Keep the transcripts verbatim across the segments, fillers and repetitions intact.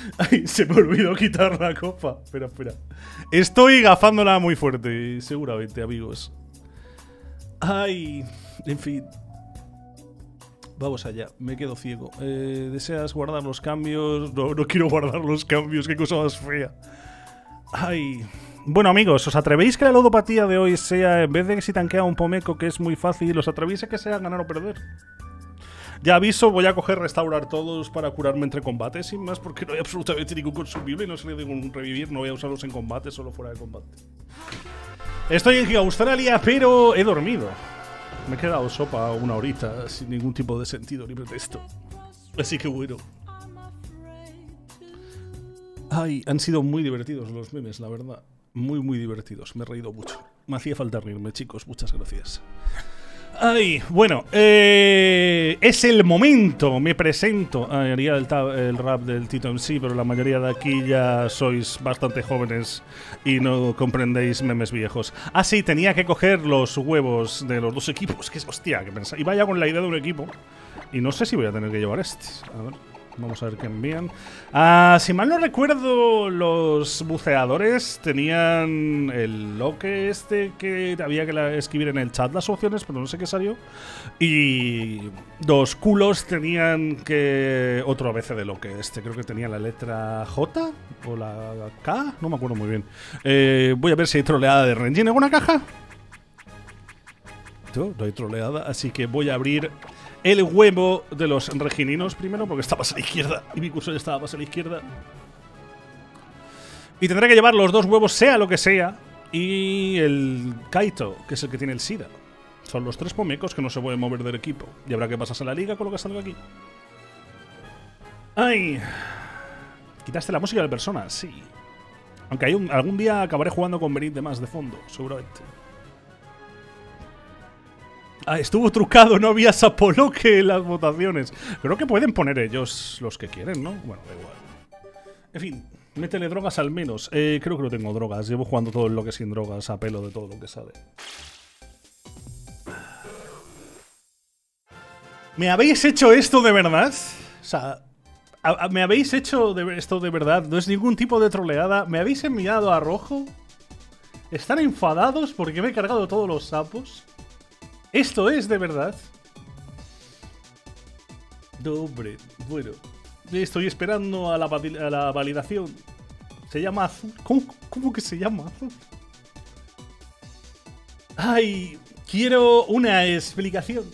Ay, se me olvidó quitar la copa. Espera, espera. Estoy gafándola muy fuerte, seguramente, amigos. Ay, en fin. Vamos allá, me quedo ciego. Eh, ¿Deseas guardar los cambios? No, no quiero guardar los cambios, qué cosa más fea. Ay. Bueno, amigos, ¿os atrevéis que la ludopatía de hoy sea, en vez de que si tanquea un pomeco, que es muy fácil, ¿os atrevéis a que sea ganar o perder? Ya aviso, voy a coger restaurar todos para curarme entre combates, sin más, porque no hay absolutamente ningún consumible y no se le ningún revivir, no voy a usarlos en combate, solo fuera de combate. Estoy en Australia, pero he dormido. Me he quedado sopa una horita sin ningún tipo de sentido ni pretexto. Así que bueno. Ay, han sido muy divertidos los memes, la verdad. Muy, muy divertidos. Me he reído mucho. Me hacía falta reírme, chicos. Muchas gracias. Ay, bueno. Eh, es el momento. Me presento. Ay, haría el, el rap del Tito M C, pero la mayoría de aquí ya sois bastante jóvenes y no comprendéis memes viejos. Ah, sí, tenía que coger los huevos de los dos equipos. Que es, hostia, que pensaba. Iba ya con la idea de un equipo. Y no sé si voy a tener que llevar este. A ver. Vamos a ver qué envían. Ah, si mal no recuerdo, los buceadores tenían el loque este que había que escribir en el chat las opciones, pero no sé qué salió. Y los culos tenían que otro A B C de loque este. Creo que tenía la letra J o la K, no me acuerdo muy bien. Eh, voy a ver si hay troleada de Renjin en alguna caja. No, no hay troleada, así que voy a abrir el huevo de los regininos primero, porque está más a la izquierda y mi cursor estaba más a la izquierda. Y tendré que llevar los dos huevos, sea lo que sea, y el Kaito, que es el que tiene el SIDA. Son los tres pomecos que no se pueden mover del equipo. Y habrá que pasarse a la liga con lo que salga aquí. ¡Ay! ¿Quitaste la música de persona? Sí. Aunque hay un, algún día acabaré jugando con Benit de más de fondo, seguramente. Ah, estuvo trucado, no había sapoloque en las votaciones. Creo que pueden poner ellos los que quieren, ¿no? Bueno, da igual. En fin, métele drogas al menos. Eh, creo que no tengo drogas. Llevo jugando todo lo que sin drogas, a pelo de todo lo que sale. ¿Me habéis hecho esto de verdad? O sea, a, a, ¿me habéis hecho de, esto de verdad? No es ningún tipo de troleada. ¿Me habéis enviado a rojo? ¿Están enfadados porque me he cargado todos los sapos? ¿Esto es de verdad? No, hombre, bueno. Estoy esperando a la, a la validación. Se llama azul. ¿Cómo, ¿Cómo que se llama azul? Ay, quiero una explicación.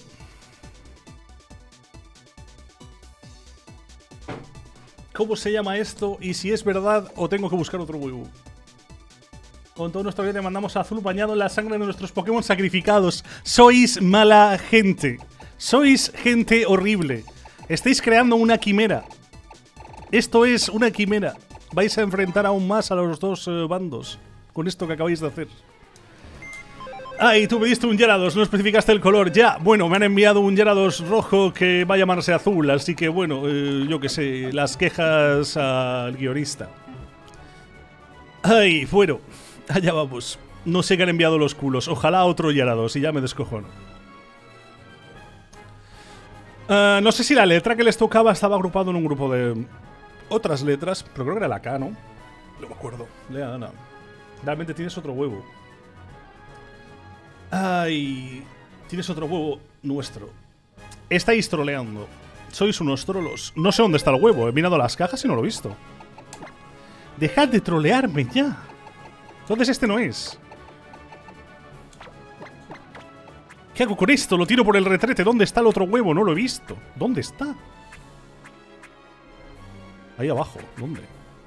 ¿Cómo se llama esto? Y si es verdad o tengo que buscar otro huevo. Con todo nuestro bien le mandamos a azul bañado en la sangre de nuestros Pokémon sacrificados. Sois mala gente. Sois gente horrible. Estáis creando una quimera. Esto es una quimera. Vais a enfrentar aún más a los dos uh, bandos con esto que acabáis de hacer. Ah, y tú me diste un Gyarados, no especificaste el color. Ya, bueno, me han enviado un Gyarados rojo que va a llamarse azul. Así que bueno, eh, yo qué sé, las quejas al guionista. Ay, bueno. Allá vamos. No sé qué han enviado los culos. Ojalá otro Gyarados y ya me descojono. Uh, no sé si la letra que les tocaba estaba agrupado en un grupo de otras letras, pero creo que era la K, ¿no? No me acuerdo. Lea, Ana. Realmente tienes otro huevo. Ay. Tienes otro huevo nuestro. Estáis troleando. Sois unos trolos. No sé dónde está el huevo. He mirado las cajas y no lo he visto. Dejad de trolearme ya. Entonces este no es. ¿Qué hago con esto? Lo tiro por el retrete. ¿Dónde está el otro huevo? No lo he visto. ¿Dónde está? Ahí abajo. ¿Dónde?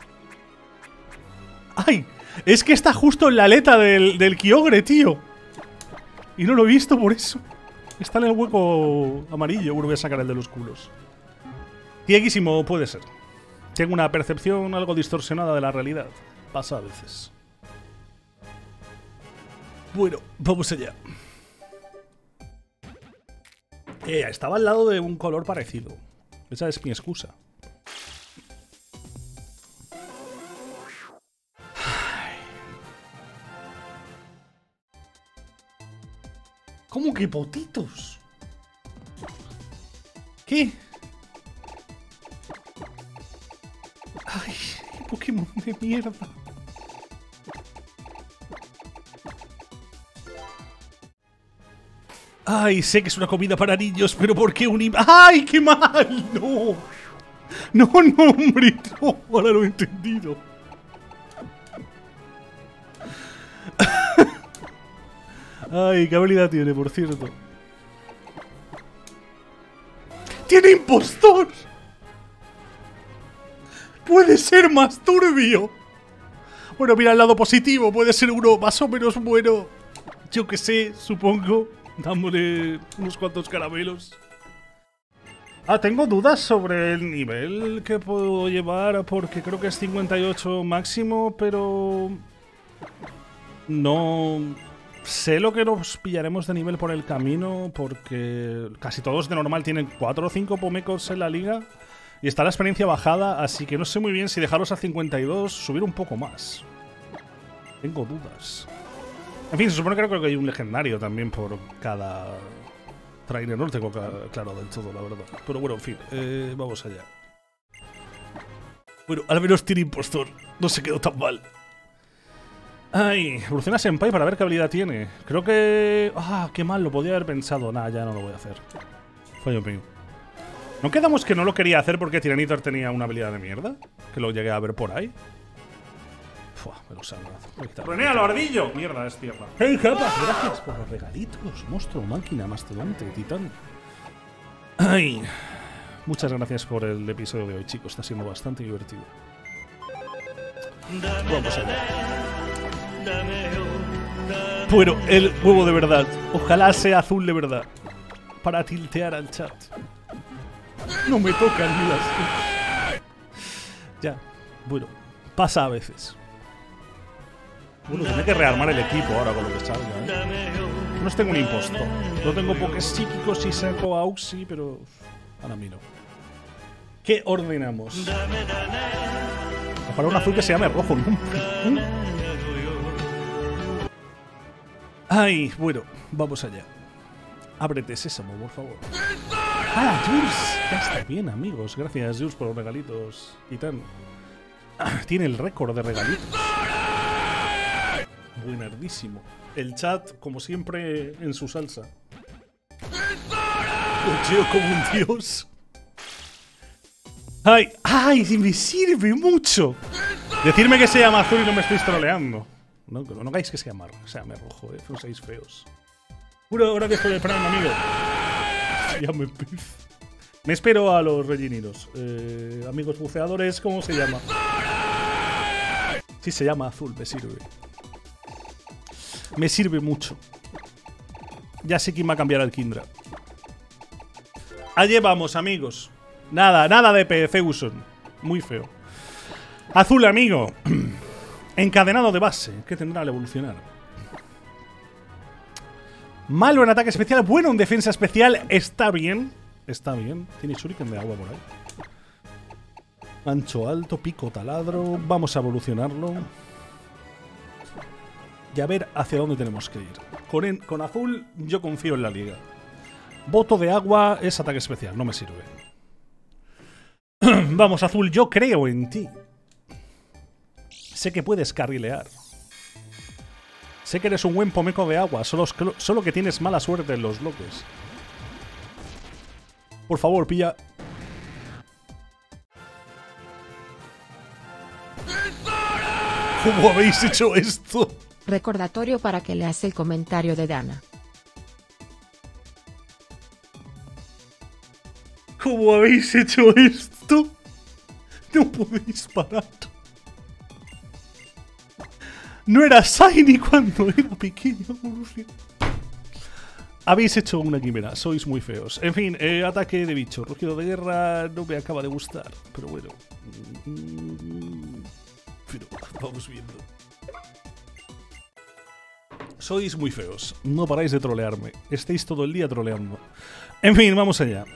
¡Ay! Es que está justo en la aleta del, del Kyogre, tío. Y no lo he visto por eso. Está en el hueco amarillo. Bueno, voy a sacar el de los culos. Cieguísimo puede ser. Tengo una percepción algo distorsionada de la realidad. Pasa a veces. Bueno, vamos allá. Eh, estaba al lado de un color parecido. Esa es mi excusa. ¿Cómo que potitos? ¿Qué? Ay. qué Pokémon de mierda. Ay, sé que es una comida para niños, pero ¿por qué un... ¡Ay, qué mal! ¡No! No, no, hombre, no. Ahora lo he entendido. Ay, qué habilidad tiene, por cierto. ¡Tiene impostor! ¡Puede ser más turbio! Bueno, mira el lado positivo. Puede ser uno más o menos bueno. Yo que sé, supongo. Dándole unos cuantos caramelos. Ah, tengo dudas sobre el nivel que puedo llevar, porque creo que es cincuenta y ocho máximo, pero... no... sé lo que nos pillaremos de nivel por el camino, porque casi todos de normal tienen cuatro o cinco pomecos en la liga, y está la experiencia bajada, así que no sé muy bien si dejarlos a cincuenta y dos, subir un poco más. Tengo dudas. En fin, se supone que creo que hay un legendario también por cada trainer. No lo tengo claro del todo, la verdad. Pero bueno, en fin, eh, vamos allá. Bueno, al menos tiene impostor. No se quedó tan mal. Ay, evoluciona Senpai para ver qué habilidad tiene. Creo que... ah, qué mal, lo podía haber pensado. Nah, ya no lo voy a hacer. Fallo mío. ¿No quedamos que no lo quería hacer porque Tiranitar tenía una habilidad de mierda? Que lo llegué a ver por ahí. Fua, me lo salgo. ¡Renéalo, ardillo! Mierda, es tierra. ¡Hey, Japa! Gracias por los regalitos. Monstruo, máquina, mastodonte, titán. Ay. Muchas gracias por el episodio de hoy, chicos. Está siendo bastante divertido. Vamos allá. Bueno, el huevo de verdad. Ojalá sea azul de verdad. Para tiltear al chat. No me tocan ni las... Ya. Bueno, pasa a veces. Bueno, tiene que rearmar el equipo ahora con lo que salga, ¿eh? No tengo un impostor. No tengo pokés psíquicos y saco Auxi, pero... ahora mí no. ¿Qué ordenamos? Para un azul que se llame rojo, ¿no? Ay, bueno, vamos allá. Ábrete, sésamo, por favor. ¡Ah, Jules! Ya está bien, amigos. Gracias, Jules, por los regalitos. Titán. Ah, tiene el récord de regalitos. Buenardísimo. El chat, como siempre, en su salsa. Yo como un dios. ¡Ay! ¡Ay! ¡Me sirve mucho! Decirme que se llama azul y no me estáis troleando. No, no, no hagáis que se llame, se llame rojo, eh. No seáis feos. Puro gracias por el Prime, amigo. Ya me empiezo. Me espero a los relleninos. Eh, amigos buceadores, ¿cómo se llama? Sí, se llama azul, me sirve. Me sirve mucho. Ya sé quién va a cambiar al Kindra. Allí vamos, amigos. Nada, nada de Pefeuson. Muy feo. Azul, amigo. Encadenado de base. ¿Qué tendrá al evolucionar? Malo en ataque especial. Bueno en defensa especial. Está bien. Está bien. Tiene shuriken de agua por ahí. Ancho alto, pico taladro. Vamos a evolucionarlo. Y a ver hacia dónde tenemos que ir. Con, en, con azul yo confío en la liga. Voto de agua es ataque especial. No me sirve. Vamos, azul, yo creo en ti. Sé que puedes carrilear. Sé que eres un buen pomeco de agua. Solo, solo que tienes mala suerte en los bloques. Por favor, pilla... ¿Cómo habéis hecho esto? Recordatorio para que leas el comentario de Dana. ¿Cómo habéis hecho esto? No podéis parar. No era Shiny cuando era pequeño. Habéis hecho una quimera, sois muy feos. En fin, eh, ataque de bicho. Rugido de guerra no me acaba de gustar. Pero bueno. Pero vamos viendo. Sois muy feos. No paráis de trolearme. Estáis todo el día troleando. En fin, vamos allá.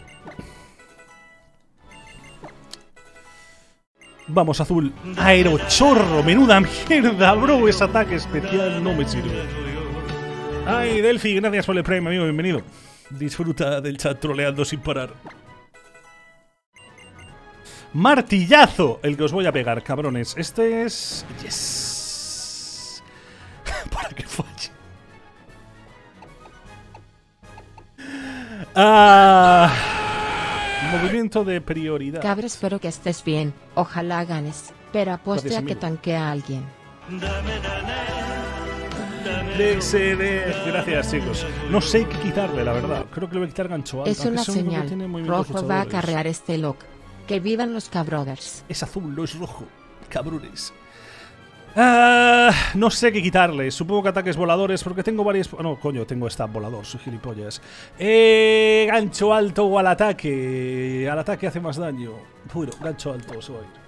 Vamos, azul. Aerochorro. Menuda mierda, bro. Ese ataque especial no me sirve. Ay, Delphi, gracias por el premio, amigo. Bienvenido. Disfruta del chat troleando sin parar. Martillazo, el que os voy a pegar, cabrones. Este es... Yes. Para que falle. Ah, movimiento de prioridad. Cabra, espero que estés bien. Ojalá ganes. Pero apueste a que tanquea a alguien. Gracias, chicos. No sé qué quitarle, la verdad. Creo que le voy a quitar gancho alto. Es una señal. Rojo va a acarrear este lock. Que vivan los cabrothers. Es azul, no es rojo. Cabrones. Ah, no sé qué quitarle. Supongo que ataques voladores, porque tengo varias... No, coño, tengo stab volador, soy gilipollas. Eh, gancho alto o al ataque. Al ataque hace más daño. Bueno, gancho alto, se va a ir.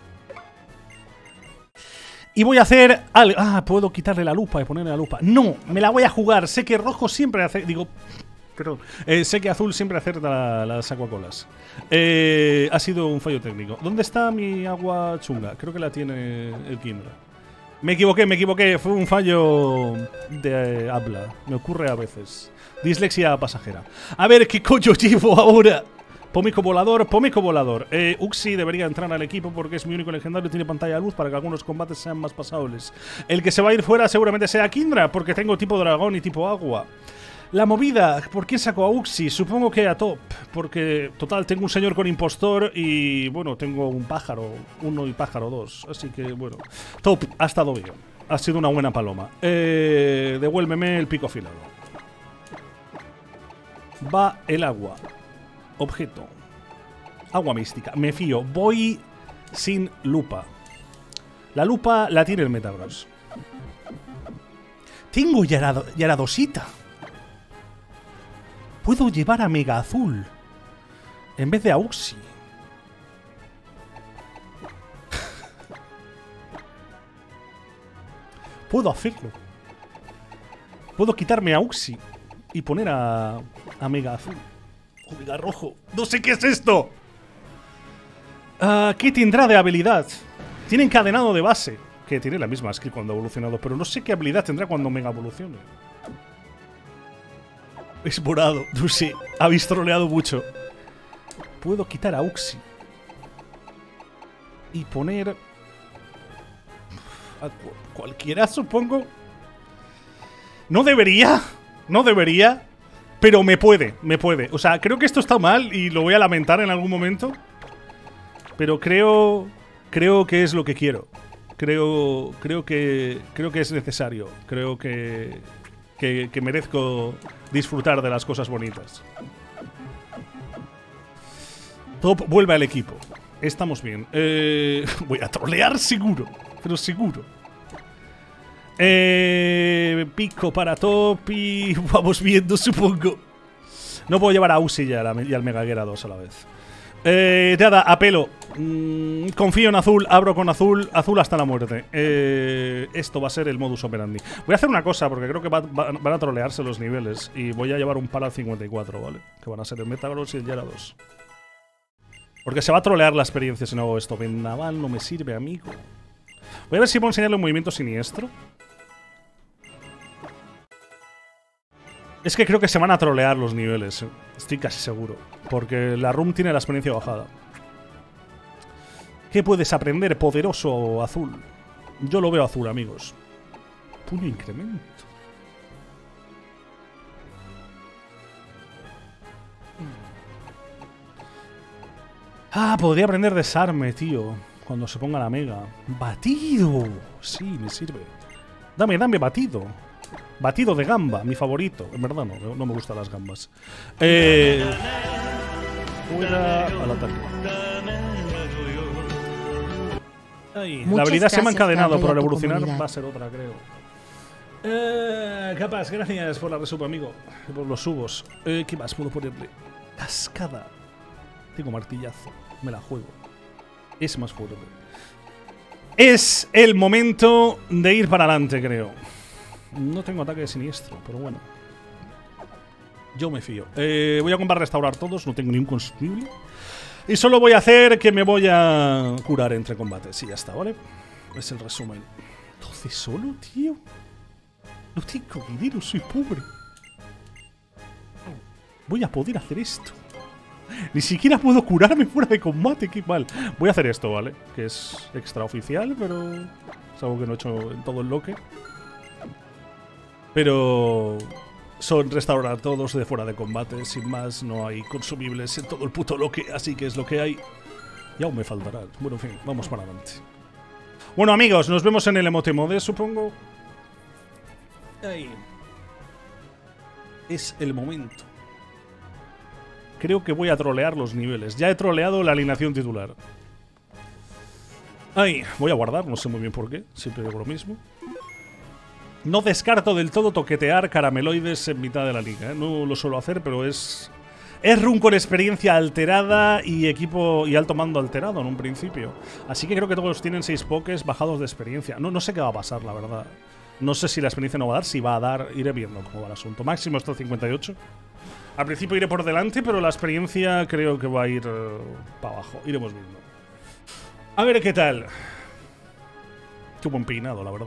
Y voy a hacer algo. Ah, puedo quitarle la lupa y ponerle la lupa. No, me la voy a jugar. Sé que rojo siempre hace... Digo... Perdón. Eh, sé que azul siempre acierta las aguacolas. Eh, ha sido un fallo técnico. ¿Dónde está mi agua chunga? Creo que la tiene el Kindra. Me equivoqué, me equivoqué. Fue un fallo de eh, habla. Me ocurre a veces. Dislexia pasajera. A ver, ¿qué coño llevo ahora? Pomico volador, Pomico volador. Eh, Uxie debería entrar al equipo porque es mi único legendario y tiene pantalla de luz para que algunos combates sean más pasables. El que se va a ir fuera seguramente sea Kindra, porque tengo tipo dragón y tipo agua. La movida, ¿por qué saco a Uxie? Supongo que a Top, porque total tengo un señor con impostor y bueno, tengo un pájaro, uno y pájaro dos, así que bueno. Top, ha estado bien, ha sido una buena paloma. Eh, devuélveme el pico afilado. Va el agua. Objeto. Agua mística. Me fío. Voy sin lupa. La lupa la tiene el Metagross. Tengo Yarado, Yaradosita. Puedo llevar a Mega Azul en vez de a Uxie. Puedo hacerlo. Puedo quitarme a Uxie y poner a, a Mega Azul. Omega rojo. No sé qué es esto. Uh, ¿Qué tendrá de habilidad? Tiene encadenado de base, que tiene la misma skill cuando ha evolucionado, pero no sé qué habilidad tendrá cuando Mega evolucione. Es morado, no sé. Habéis troleado mucho. Puedo quitar a Uxie y poner a cu cualquiera, supongo. No debería. No debería. Pero me puede, me puede. O sea, creo que esto está mal y lo voy a lamentar en algún momento. Pero creo... Creo que es lo que quiero. Creo... Creo que... Creo que es necesario. Creo que... Que, que merezco disfrutar de las cosas bonitas. Top vuelve al equipo. Estamos bien. Eh, voy a trolear seguro. Pero seguro. Eh, pico para Top y vamos viendo, supongo. No puedo llevar a Uxie y, a y al Megaguera dos a la vez. Eh, nada, apelo. Mm, confío en azul, abro con azul, azul hasta la muerte. Eh, esto va a ser el modus operandi. Voy a hacer una cosa, porque creo que va, va, van a trolearse los niveles. Y voy a llevar un par al cincuenta y cuatro, ¿vale? Que van a ser el Metagross y el Gyarados. Porque se va a trolear la experiencia si no hago esto. Vendaval no me sirve, amigo. Voy a ver si puedo enseñarle un movimiento siniestro. Es que creo que se van a trolear los niveles, eh. Estoy casi seguro. Porque la room tiene la experiencia bajada. ¿Qué puedes aprender, poderoso azul? Yo lo veo azul, amigos. Puño incremento. Ah, podría aprender desarme, tío. Cuando se ponga la mega. Batido. Sí, me sirve. Dame, dame batido. Batido de gamba, mi favorito. En verdad no, no me gustan las gambas. Eh, fuera al ataque. Ay, la habilidad se me ha encadenado, pero al evolucionar va a ser otra, creo. Eh, capaz, gracias por la resupa, amigo. Por los subos. Eh, ¿Qué más puedo ponerle? Cascada. Tengo martillazo. Me la juego. Es más fuerte. Es el momento de ir para adelante, creo. No tengo ataque de siniestro, pero bueno. Yo me fío. Eh, voy a comprar restaurar todos, no tengo ni un consumible. Y solo voy a hacer que me voy a curar entre combates. Y ya está, ¿vale? Es el resumen. ¿doce solo, tío? No tengo dinero, soy pobre. Voy a poder hacer esto. Ni siquiera puedo curarme fuera de combate, qué mal. Voy a hacer esto, ¿vale? Que es extraoficial, pero es algo que no he hecho en todo el loque. Pero son restaurar todos de fuera de combate. Sin más, no hay consumibles en todo el puto loque, así que es lo que hay. Y aún me faltará. Bueno, en fin, vamos para adelante. Bueno, amigos, nos vemos en el emote mode, supongo. Ahí. Es el momento. Creo que voy a trolear los niveles. Ya he troleado la alineación titular. Ahí, voy a guardar, no sé muy bien por qué. Siempre digo lo mismo. No descarto del todo toquetear carameloides en mitad de la liga, ¿eh? No lo suelo hacer, pero es... Es run con experiencia alterada y equipo y alto mando alterado en un principio. Así que creo que todos tienen seis pokés bajados de experiencia. No, no sé qué va a pasar, la verdad. No sé si la experiencia no va a dar, si va a dar, iré viendo cómo va el asunto. Máximo está cincuenta y ocho. Al principio iré por delante, pero la experiencia creo que va a ir uh, para abajo. Iremos viendo. A ver qué tal. Qué buen peinado, la verdad.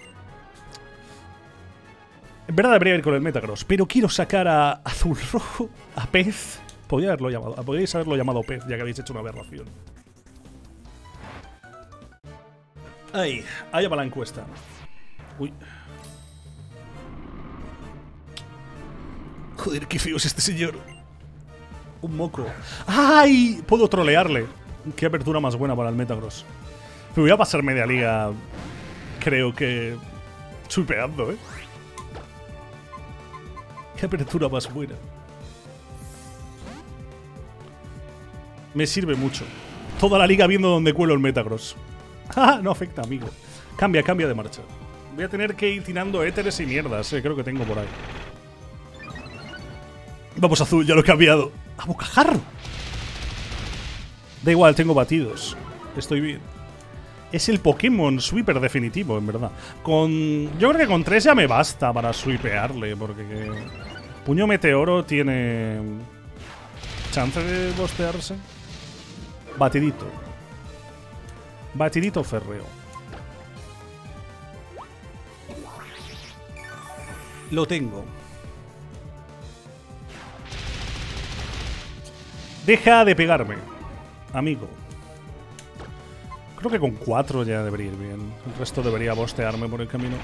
En verdad debería ir con el Metagross, pero quiero sacar a Azul Rojo, a Pez. Podría haberlo llamado, podríais haberlo llamado Pez, ya que habéis hecho una aberración. Ahí, allá va la encuesta. Uy. Joder, qué feo es este señor. Un moco. ¡Ay! Puedo trolearle. Qué apertura más buena para el Metagross. Me voy a pasar media liga, creo que... chupeando, ¿eh? Qué apertura más buena. Me sirve mucho. Toda la liga viendo dónde cuelo el Metagross. ¡Ah! No afecta, amigo. Cambia, cambia de marcha. Voy a tener que ir tirando éteres y mierdas, eh, creo que tengo por ahí. Vamos, Azul, ya lo he cambiado. ¡A bocajarro! Da igual, tengo batidos. Estoy bien. Es el Pokémon Sweeper definitivo, en verdad. Con... Yo creo que con tres ya me basta para sweepearle, porque... Puño Meteoro tiene... ¿Chance de bostearse? Batidito. Batidito férreo. Lo tengo. Deja de pegarme, amigo. Creo que con cuatro ya debería ir bien. El resto debería bostearme por el camino.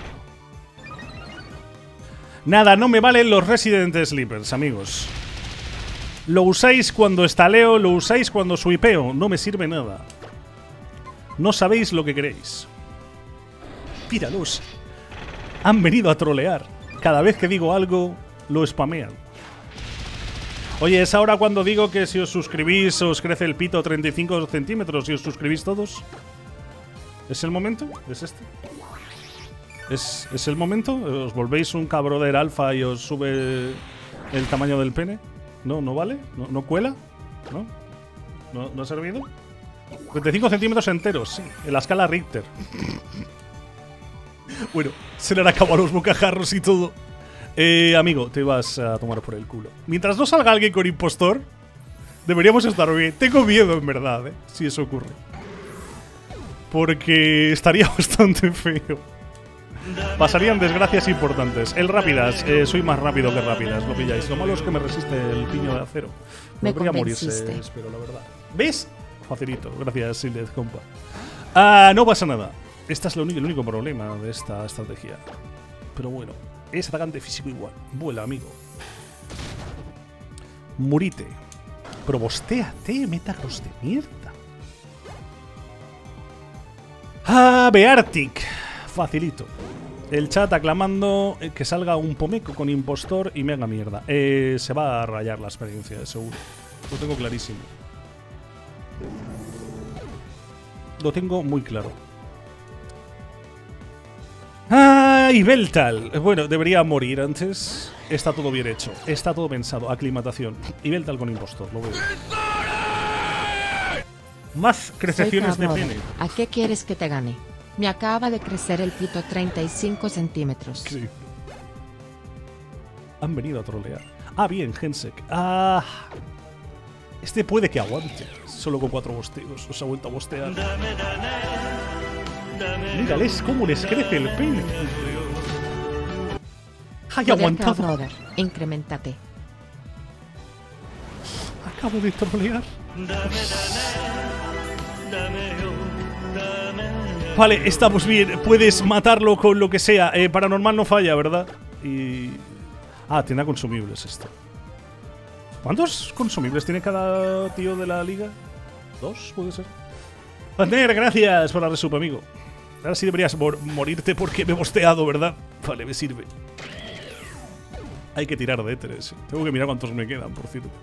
Nada, no me valen los Resident Sleepers, amigos. Lo usáis cuando estaleo, lo usáis cuando sweepeo. No me sirve nada. No sabéis lo que queréis. Míralos. Han venido a trolear. Cada vez que digo algo, lo spamean. Oye, es ahora cuando digo que si os suscribís os crece el pito treinta y cinco centímetros y os suscribís todos. ¿Es el momento? ¿Es este? ¿Es, ¿Es el momento? ¿Os volvéis un cabroder alfa y os sube el tamaño del pene? ¿No? ¿No vale? ¿No, no cuela? ¿No? ¿No, ¿No ha servido? treinta y cinco centímetros enteros, sí. En la escala Richter. Bueno, se le han acabado los bocajarros y todo. Eh, amigo, te vas a tomar por el culo. Mientras no salga alguien con impostor, deberíamos estar bien. Tengo miedo, en verdad, eh, si eso ocurre. Porque estaría bastante feo. Pasarían desgracias importantes. El Rápidas, eh, soy más rápido que Rápidas, lo pilláis. Lo malo es que me resiste el piño de acero. Me Podría morirse, espero, la verdad. ¿Ves? Facilito, gracias, Siled, compa. Ah, no pasa nada. Este es el único, el único problema de esta estrategia. Pero bueno, es atacante físico igual. Vuela, amigo. Murite. Pero bostéate, Metagross de mierda. Ah, Beartic. Facilito. El chat aclamando que salga un Pomeco con impostor y me haga mierda. Eh, se va a rayar la experiencia, seguro. Lo tengo clarísimo. Lo tengo muy claro. ¡Ah! Y Beltal. Bueno, debería morir antes. Está todo bien hecho. Está todo pensado. Aclimatación. Y Beltal con impostor, lo veo. Más crececiones de pene. ¿A qué quieres que te gane? Me acaba de crecer el pito treinta y cinco centímetros. Sí. Han venido a trolear. Ah, bien, Gensek. Ah. Este puede que aguante. Solo con cuatro bosteos. Os ha vuelto a bostear. Mírales cómo les crece el pene. ¡Ay, aguantado! Brother, incrementate. Acabo de trolear. Vale, estamos bien. Puedes matarlo con lo que sea. Eh, paranormal no falla, ¿verdad? Y... Ah, tiene consumibles esto. ¿Cuántos consumibles tiene cada tío de la liga? ¿Dos? ¿Puede ser? Pantner, gracias por la resub, amigo. Ahora sí deberías mor morirte porque me he bosteado, ¿verdad? Vale, me sirve. Hay que tirar de éteres. Tengo que mirar cuántos me quedan, por cierto.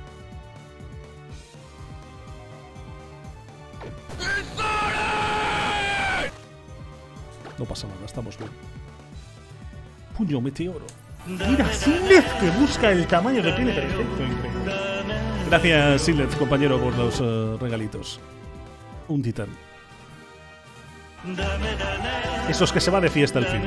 No pasa nada, estamos bien. Puño meteoro. Mira, Sileth, que busca el tamaño que tiene perfecto. Increíble. Gracias, Sileth, compañero, por los uh, regalitos. Un titán. Esos que se va de fiesta al fin.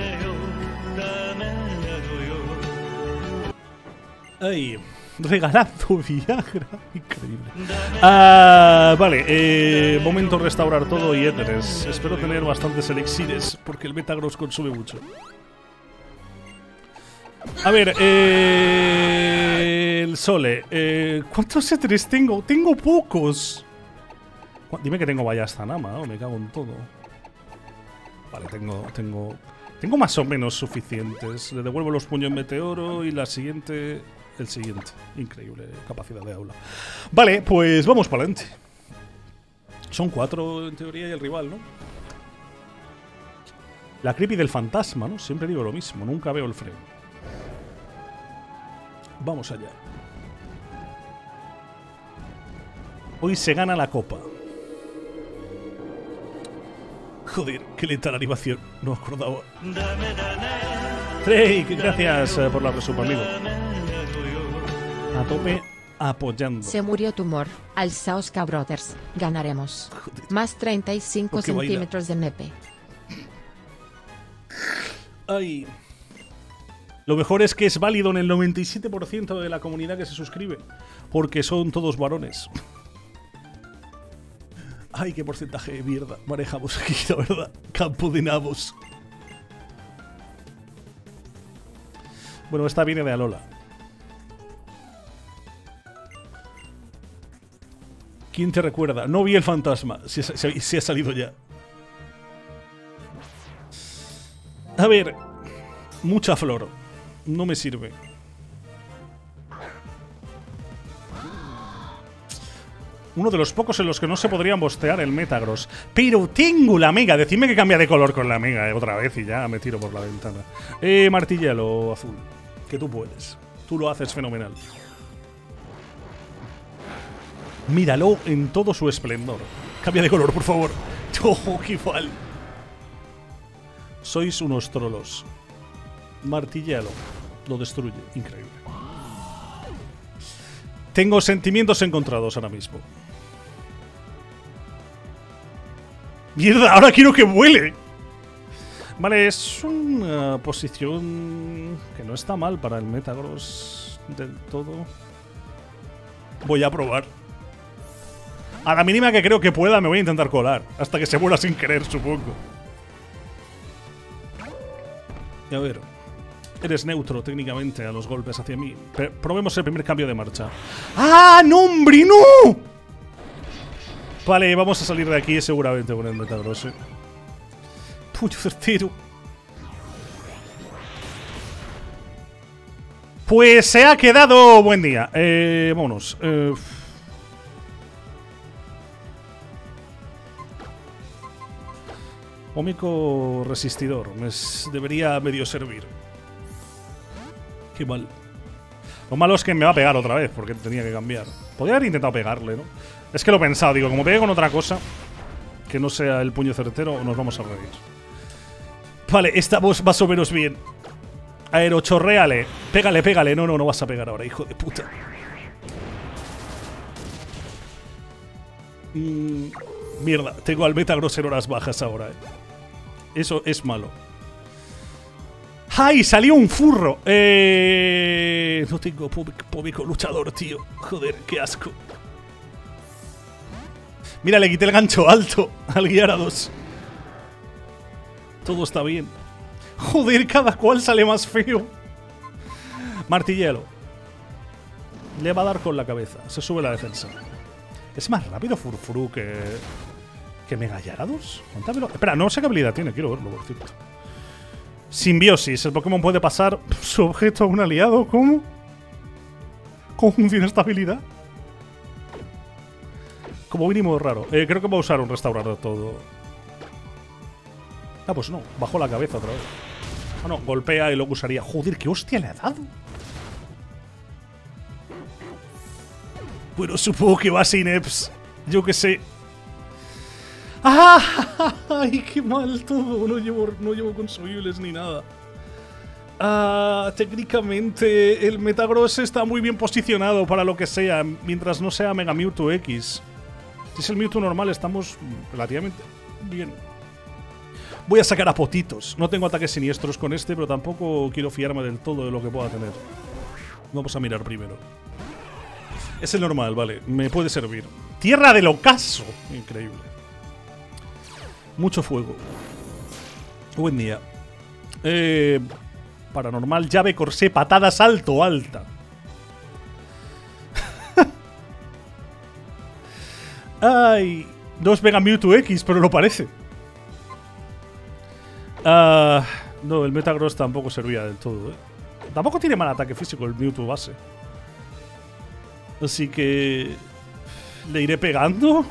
Ay, regalando Viagra. Increíble. Ah, vale, eh, momento restaurar todo y éteres. Espero tener bastantes elixires, porque el Metagross consume mucho. A ver, eh, el Sole. Eh, ¿Cuántos éteres tengo? Tengo pocos. Dime que tengo Ballasta Nama, ¿no? Me cago en todo. Vale, tengo, tengo, tengo más o menos suficientes. Le devuelvo los puños en meteoro y la siguiente, el siguiente. Increíble capacidad de aula. Vale, pues vamos para adelante. Son cuatro en teoría y el rival, ¿no? La creepy del fantasma, ¿no? Siempre digo lo mismo, nunca veo el freno. Vamos allá. Hoy se gana la copa. Joder, qué lenta la animación. No me acordaba. Trey, gracias uh, por la respuesta, amigo. A tope apoyando. Se murió tumor. Alzaos, cabrothers. Ganaremos. Joder. Más treinta y cinco centímetros de M P. Ay. Lo mejor es que es válido en el noventa y siete por ciento de la comunidad que se suscribe. Porque son todos varones. Ay, qué porcentaje de mierda manejamos aquí, la verdad. Campo de nabos. Bueno, esta viene de Alola. ¿Quién te recuerda? No vi el fantasma. Si ha, si, si ha salido ya. A ver. Mucha flor. No me sirve. Uno de los pocos en los que no se podrían bostear el Metagross. Pero tengo la Mega. Decidme que cambia de color con la Mega eh, otra vez y ya me tiro por la ventana. Eh, martillelo azul. Que tú puedes. Tú lo haces fenomenal. Míralo en todo su esplendor. Cambia de color, por favor. Oh, qué mal. Sois unos trolos. Martillelo. Lo destruye. Increíble. Tengo sentimientos encontrados ahora mismo. ¡Mierda! ¡Ahora quiero que vuele! Vale, es una posición que no está mal para el Metagross del todo. Voy a probar. A la mínima que creo que pueda me voy a intentar colar. Hasta que se vuela sin querer, supongo. Y a ver... Eres neutro técnicamente a los golpes hacia mí. Pero probemos el primer cambio de marcha. ¡Ah, no, hombre, no! Vale, vamos a salir de aquí seguramente con el Metagross. ¿eh? Puño certero. Pues se ha quedado buen día. Eh, vámonos. Eh... Ómico resistidor. Me debería medio servir. Qué mal. Lo malo es que me va a pegar otra vez, porque tenía que cambiar. Podría haber intentado pegarle, ¿no? Es que lo he pensado, digo, como pegue con otra cosa que no sea el puño certero, nos vamos a reír. Vale, estamos más o menos bien. Aerochorréale. Pégale, pégale. No, no, no vas a pegar ahora, hijo de puta. Mm, mierda, tengo al Metagross en horas bajas ahora, eh. Eso es malo. ¡Ay! Salió un furro. Eh... No tengo público luchador, tío. Joder, qué asco. Mira, le quité el gancho alto al Gyarados. Todo está bien. Joder, cada cual sale más feo. Martillelo. Le va a dar con la cabeza. Se sube la defensa. Es más rápido Furfuru que... ¿Que Mega Gyarados? Espera, no sé qué habilidad tiene. Quiero verlo, por cierto. Simbiosis. El Pokémon puede pasar su objeto a un aliado. ¿Cómo? ¿Cómo funciona esta habilidad? Como mínimo raro. Eh, creo que va a usar un restaurador todo. Ah, pues no. Bajó la cabeza otra vez. Ah, no. Golpea y luego usaría. Joder, ¿qué hostia le ha dado? Bueno, supongo que va sin E P S. Yo qué sé. ¡Ah! ¡Ay, qué mal todo! No llevo, no llevo consumibles ni nada. Ah, técnicamente el Metagross está muy bien posicionado para lo que sea, mientras no sea Mega Mewtwo X. Si es el Mewtwo normal, estamos relativamente bien. Voy a sacar a Potitos. No tengo ataques siniestros con este, pero tampoco quiero fiarme del todo de lo que pueda tener. Vamos a mirar primero. Es el normal, vale. Me puede servir. Tierra del Ocaso. Increíble. Mucho fuego. Buen día. Eh, paranormal, llave, corsé, patada, salto, alta. Ay, no es Mega Mewtwo X, pero lo parece. Uh, no, el Metagross tampoco servía del todo, ¿eh? Tampoco tiene mal ataque físico el Mewtwo base. Así que... ¿le iré pegando?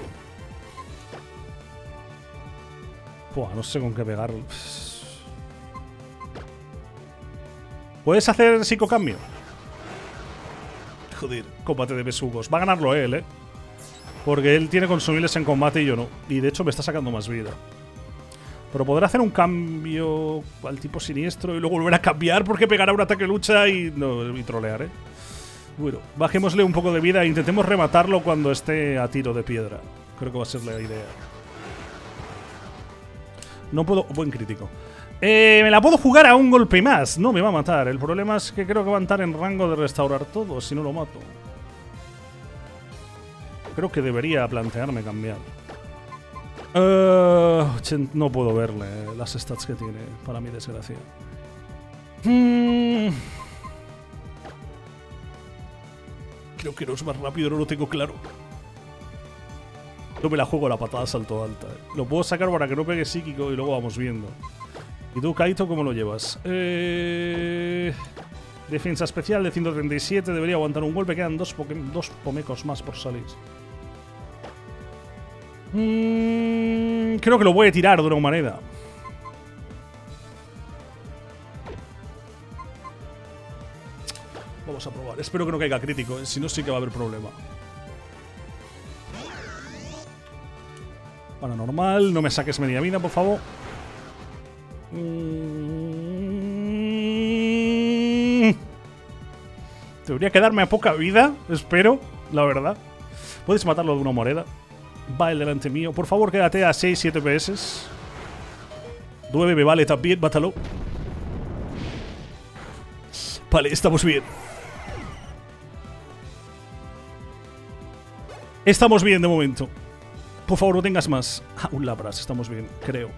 Buah, no sé con qué pegarlo. ¿Puedes hacer psicocambio? Joder, combate de besugos. Va a ganarlo él, ¿eh? Porque él tiene consumibles en combate y yo no. Y de hecho me está sacando más vida. Pero podrá hacer un cambio al tipo siniestro y luego volver a cambiar porque pegará un ataque lucha y, no, y trolear, ¿eh? Bueno, bajémosle un poco de vida e intentemos rematarlo cuando esté a tiro de piedra. Creo que va a ser la idea. No puedo... Buen crítico. Eh, me la puedo jugar a un golpe más. No me va a matar. El problema es que creo que va a estar en rango de restaurar todo si no lo mato. Creo que debería plantearme cambiar. Uh, no puedo verle las stats que tiene, para mi desgracia. Hmm. Creo que no es más rápido, no lo tengo claro. No me la juego a la patada salto alta. Eh. Lo puedo sacar para que no pegue psíquico y luego vamos viendo. ¿Y tú, Kaito, cómo lo llevas? Eh... Defensa especial de ciento treinta y siete. Debería aguantar un golpe. Quedan dos, dos pomecos más por salir. Mm, creo que lo voy a tirar de una manera. Vamos a probar. Espero que no caiga crítico. Eh. Si no, sí que va a haber problema. Bueno, normal. No me saques media vida, por favor. Mm. Debería quedarme a poca vida. Espero, la verdad. Puedes matarlo de una moneda. Va el delante mío. Por favor, quédate a seis siete P S. nueve me vale también. Mátalo. Vale, estamos bien. Estamos bien de momento. Por favor, no tengas más. Ah, un Lapras. Estamos bien, creo.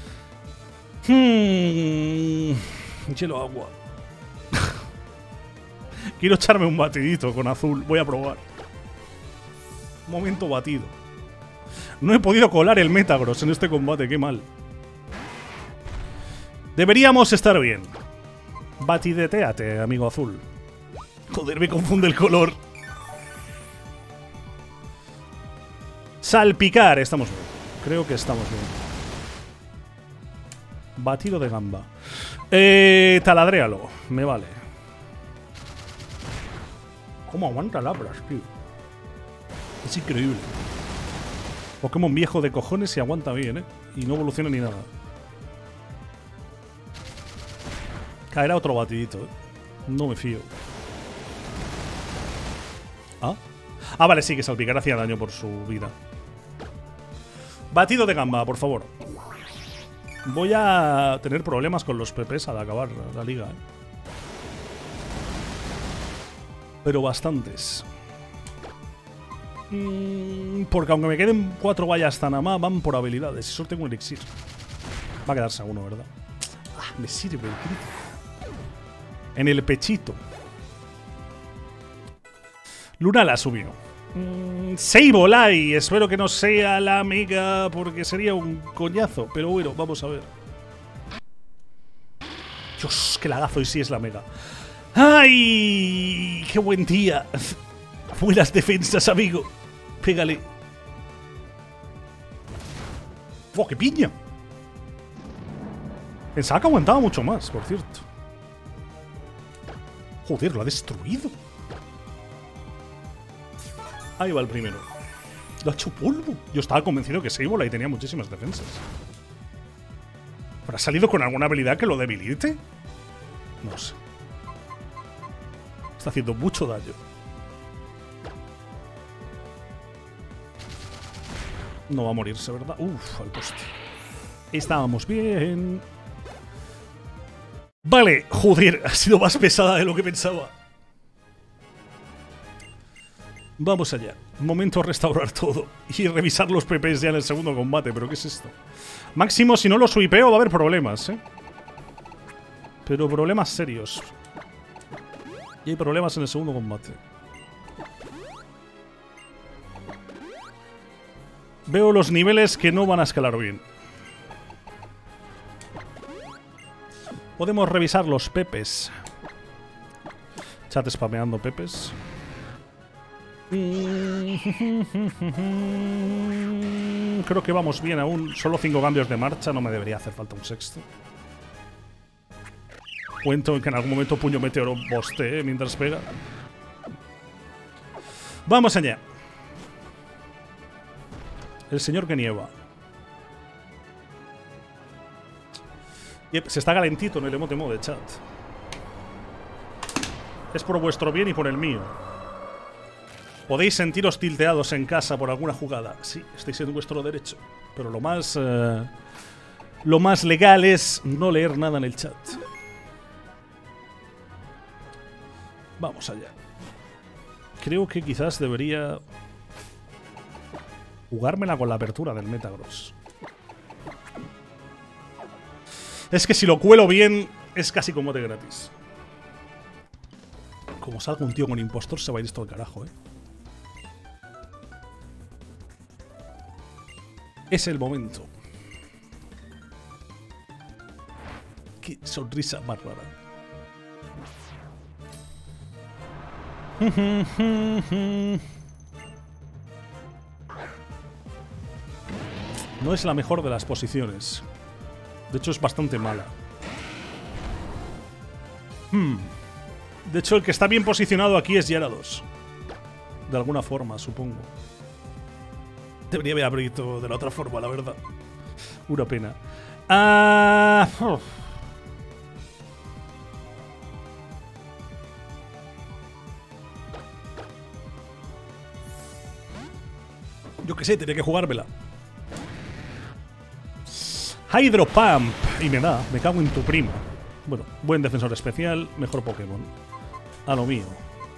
Hmm. Hielo agua. Quiero echarme un batidito con azul. Voy a probar. Momento batido. No he podido colar el Metagross en este combate. Qué mal. Deberíamos estar bien. Batideteate, amigo azul. Joder, me confunde el color. Salpicar. Estamos bien. Creo que estamos bien. Batido de gamba. Eh, taladréalo. Me vale. ¿Cómo aguanta Lapras, tío? Es increíble. Pokémon viejo de cojones y aguanta bien, ¿eh? Y no evoluciona ni nada. Caerá otro batidito, ¿eh? No me fío. ¿Ah? Ah, vale, sí, que salpicar hacía daño por su vida. Batido de gamba, por favor. Voy a tener problemas con los P Ps al acabar la liga, ¿eh? Pero bastantes. Mm, porque aunque me queden cuatro vallas Tanamá, van por habilidades. Y solo tengo un elixir. Va a quedarse a uno, ¿verdad? Ah, me sirve el crítico. En el pechito. Lunala subió. Mm, Sableye, espero que no sea la mega porque sería un coñazo. Pero bueno, vamos a ver. Dios, qué lagazo y sí es la mega. ¡Ay! ¡Qué buen día! Buenas defensas, amigo. Pégale. ¡Oh, qué piña! Pensaba que aguantaba mucho más, por cierto. Joder, lo ha destruido. Ahí va el primero. Lo ha hecho polvo. Yo estaba convencido que Sableye tenía muchísimas defensas. ¿Habrá salido con alguna habilidad que lo debilite? No sé. Está haciendo mucho daño. No va a morirse, ¿verdad? Uf, al poste. Estábamos bien. Vale, joder, ha sido más pesada de lo que pensaba. Vamos allá. Momento a restaurar todo. Y revisar los P Ps ya en el segundo combate. ¿Pero qué es esto? Máximo, si no lo sweepeo va a haber problemas, ¿eh? Pero problemas serios. Y hay problemas en el segundo combate. Veo los niveles que no van a escalar bien. Podemos revisar los pepes. Chat spameando pepes. Creo que vamos bien aún. Solo cinco cambios de marcha. No me debería hacer falta un sexto. Cuento en que en algún momento Puño Meteoro bostee mientras pega. Vamos allá. El señor que nieva. Yep, se está calentito en el emote mode, chat. Es por vuestro bien y por el mío. Podéis sentiros tilteados en casa por alguna jugada. Sí, estáis en vuestro derecho. Pero lo más... Uh, lo más legal es no leer nada en el chat. Vamos allá. Creo que quizás debería... jugármela con la apertura del Metagross. Es que si lo cuelo bien, es casi como de gratis. Como salga un tío con impostor, se va a ir esto al carajo, ¿eh? Es el momento. Qué sonrisa más rara. No es la mejor de las posiciones. De hecho, es bastante mala. Hmm. De hecho, el que está bien posicionado aquí es Gyarados. De alguna forma, supongo. Debería haber abierto de la otra forma, la verdad. Una pena. Ah... Uh. Yo qué sé, tenía que jugármela. Hydro Pump. Y me da, me cago en tu prima. Bueno, buen defensor especial, mejor Pokémon. A lo mío.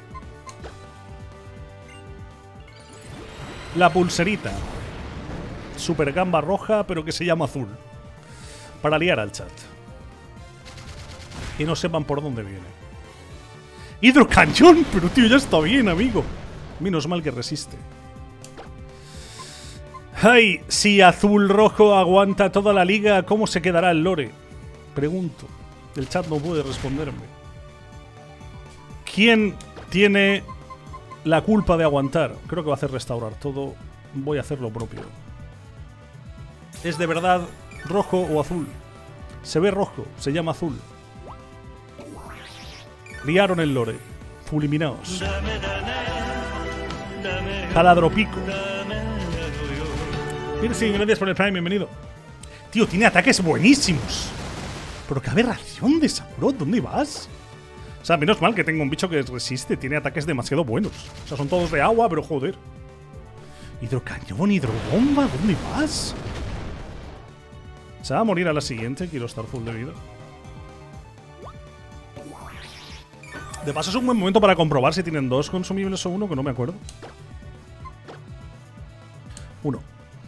La pulserita. Super gamba roja, pero que se llama azul. Para liar al chat. Que no sepan por dónde viene. ¡Hidrocañón! Pero tío, ya está bien, amigo. Menos mal que resiste. ¡Ay! Si azul rojo aguanta toda la liga, ¿cómo se quedará el lore? Pregunto. El chat no puede responderme. ¿Quién tiene la culpa de aguantar? Creo que va a hacer restaurar todo. Voy a hacer lo propio. ¿Es de verdad rojo o azul? Se ve rojo, se llama azul. Liaron el lore. Fulminaos. Taladropico. Sí, gracias por el Prime, bienvenido. Tío, tiene ataques buenísimos. Pero qué aberración de Sakurot, ¿dónde vas? O sea, menos mal que tengo un bicho que resiste. Tiene ataques demasiado buenos. O sea, son todos de agua, pero joder. Hidrocañón, hidrobomba, ¿dónde vas? Se va a morir a la siguiente, quiero estar full de vida. De paso es un buen momento para comprobar si tienen dos consumibles o uno, que no me acuerdo. Uno.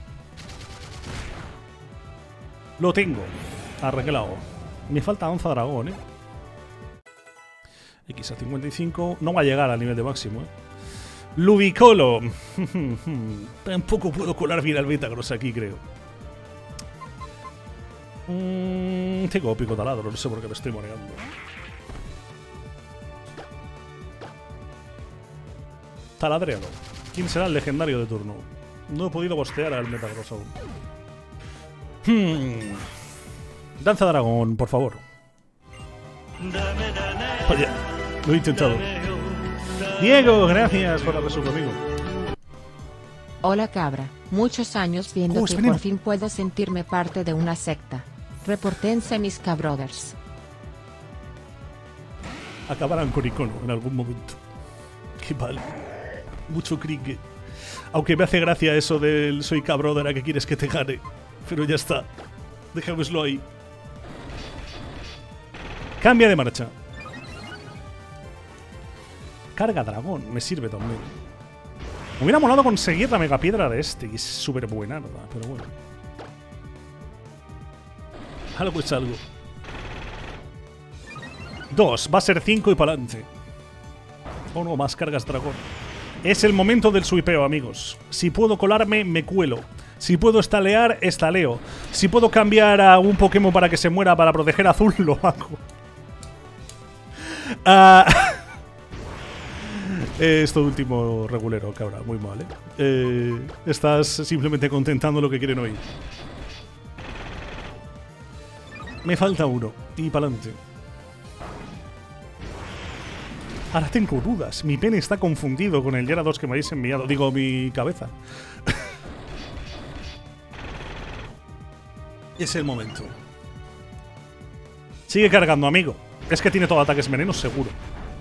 Lo tengo. Arreglado. Me falta onza dragón, eh. X a cincuenta y cinco. No va a llegar al nivel de máximo, eh. Ludicolo. Tampoco puedo colar bien al Metagross aquí, creo. Mm, tengo pico taladro, no sé por qué me estoy moreando. Taladreado. ¿Quién será el legendario de turno? No he podido bostear al Metagross aún. Hmm. Danza dragón, por favor. Oye, lo he intentado. Diego, gracias por la resub, amigo. Hola cabra, muchos años viendo Oh, que espera. por fin puedo sentirme parte de una secta. Reportense mis cabrothers. Acabarán con icono en algún momento. Qué mal. Mucho cricket. Aunque me hace gracia eso del soy cabrón, ¿a qué quieres que te gane? Pero ya está. Dejémoslo ahí. Cambia de marcha. Carga dragón, me sirve también. Me hubiera molado conseguir la megapiedra de este, y es súper buena, ¿verdad? Pero bueno. Algo es algo. Dos, va a ser cinco y para adelante. Oh no, más cargas dragón. Es el momento del suipeo, amigos. Si puedo colarme, me cuelo. Si puedo estalear, estaleo. Si puedo cambiar a un Pokémon para que se muera para proteger a Azul, lo hago. Ah... Esto último regulero, cabra, muy mal, ¿eh? ¿eh? Estás simplemente contentando lo que quieren oír. Me falta uno. Y para adelante. Ahora tengo dudas. Mi pene está confundido con el Gyarados que me habéis enviado. Digo, mi cabeza. Es el momento. Sigue cargando, amigo. Es que tiene todo ataques venenos, seguro.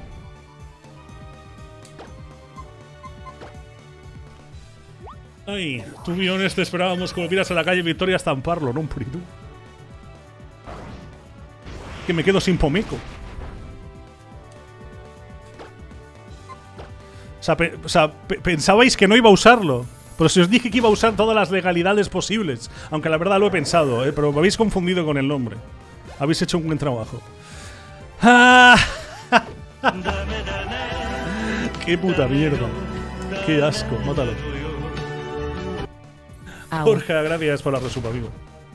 Ay, tú millones te esperábamos como miras a la calle Victoria a estamparlo, no un puritú. Que me quedo sin Pomeco. O sea, pe o sea pe pensabais que no iba a usarlo. Pero si os dije que iba a usar todas las legalidades posibles. Aunque la verdad lo he pensado, ¿eh? Pero me habéis confundido con el nombre. Habéis hecho un buen trabajo. ¡Ah! ¡Qué puta mierda! ¡Qué asco! Mátalo. Jorge, gracias por la resub, amigo.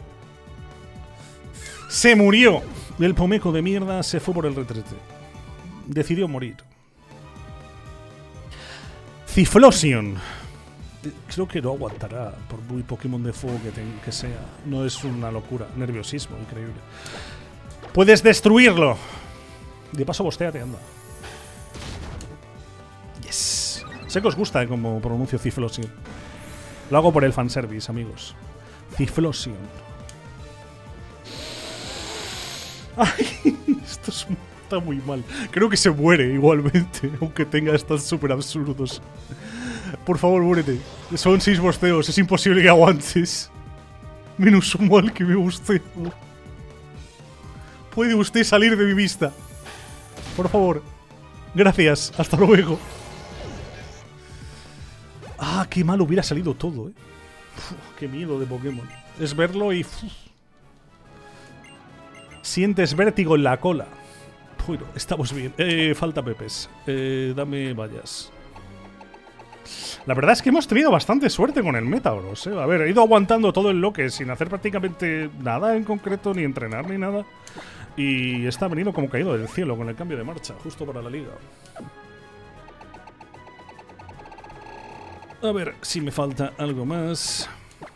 Se murió. El Pomeco de mierda se fue por el retrete. Decidió morir. Ciflosion. Creo que no aguantará, por muy Pokémon de fuego que, que sea. No es una locura. Nerviosismo, increíble. Puedes destruirlo. De paso, bostéate, anda. Yes. Sé que os gusta eh, como pronuncio Ciflosion. Lo hago por el fanservice, amigos. Ciflosion. Ay, esto es, está muy mal. Creo que se muere igualmente, aunque tenga estos súper absurdos. Por favor, muérete. Son seis bosteos, es imposible que aguantes. Menos mal que me bosteo. ¿Puede usted salir de mi vista? Por favor. Gracias, hasta luego. Ah, qué mal hubiera salido todo, eh. Uf, qué miedo de Pokémon. Es verlo y... Uf. Sientes vértigo en la cola. Bueno, estamos bien. Eh, falta pepes. Eh, dame vallas. La verdad es que hemos tenido bastante suerte con el Metagross, eh. A ver, he ido aguantando todo el loque sin hacer prácticamente nada en concreto, ni entrenar ni nada. Y está venido como caído del cielo con el cambio de marcha, justo para la liga. A ver si me falta algo más.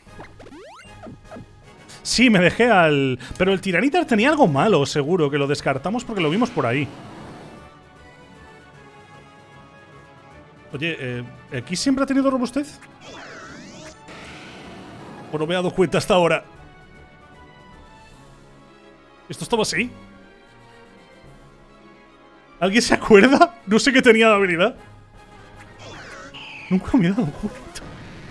Sí, me dejé al... Pero el Tiranitar tenía algo malo, seguro, que lo descartamos porque lo vimos por ahí. Oye, eh, ¿aquí siempre ha tenido robustez? ¿O no me he dado cuenta hasta ahora? ¿Esto estaba así? ¿Alguien se acuerda? No sé qué tenía de habilidad. Nunca me he dado cuenta.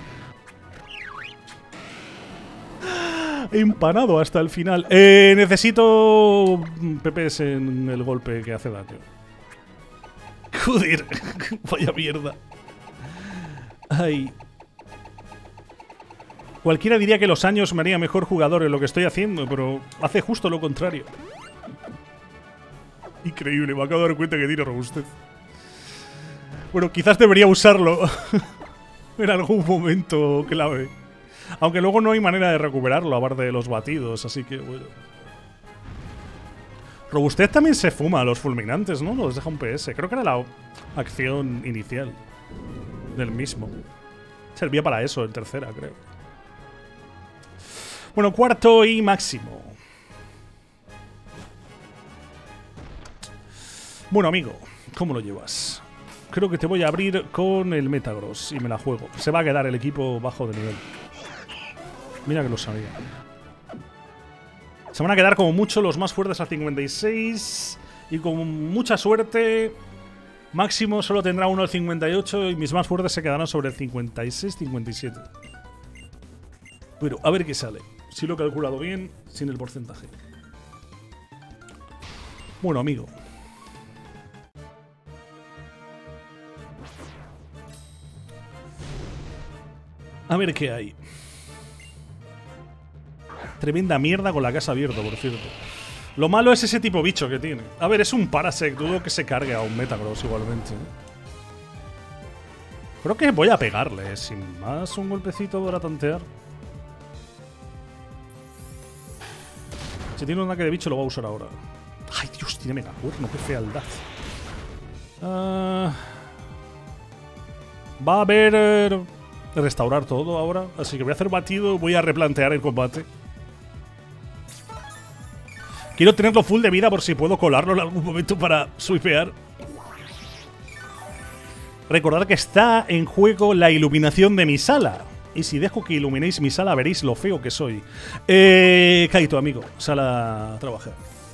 Empanado hasta el final. Eh, necesito pepes en el golpe que hace daño. Joder, vaya mierda. Ay. Cualquiera diría que los años me haría mejor jugador en lo que estoy haciendo, pero hace justo lo contrario. Increíble, me acabo de dar cuenta que tiene robustez. Bueno, quizás debería usarlo en algún momento clave. Aunque luego no hay manera de recuperarlo, aparte de los batidos, así que bueno. Robustez también se fuma a los fulminantes, ¿no? Los deja un P S. Creo que era la acción inicial del mismo. Servía para eso, en tercera, creo. Bueno, cuarto y máximo. Bueno, amigo, ¿cómo lo llevas? Creo que te voy a abrir con el Metagross y me la juego. Se va a quedar el equipo bajo de nivel. Mira que lo sabía. Se van a quedar como mucho los más fuertes a cincuenta y seis. Y con mucha suerte, máximo solo tendrá uno al cincuenta y ocho. Y mis más fuertes se quedarán sobre el cincuenta y seis cincuenta y siete. Pero a ver qué sale. Si lo he calculado bien, sin el porcentaje. Bueno, amigo. A ver qué hay. Tremenda mierda con la casa abierta, por cierto. Lo malo es ese tipo bicho que tiene. A ver, es un Parasect. Dudo que se cargue a un Metagross igualmente. Creo que voy a pegarle, sin más, un golpecito para tantear. Si tiene un ataque de bicho, lo va a usar ahora. Ay, Dios, tiene mega cuerno, qué fealdad. Uh, va a haber... Eh, restaurar todo ahora. Así que voy a hacer batido y voy a replantear el combate. Quiero tenerlo full de vida por si puedo colarlo en algún momento para swipear. Recordad que está en juego la iluminación de mi sala. Y si dejo que iluminéis mi sala, veréis lo feo que soy. Eh, Kaito, amigo. Sala a trabajar.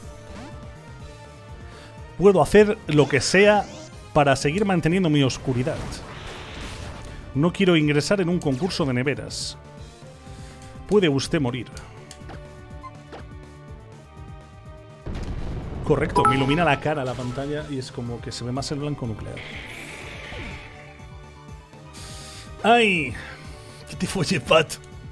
Puedo hacer lo que sea para seguir manteniendo mi oscuridad. No quiero ingresar en un concurso de neveras. Puede usted morir. Correcto, me ilumina la cara la pantalla y es como que se ve más el blanco nuclear. ¡Ay! ¿Qué te folle, Pat?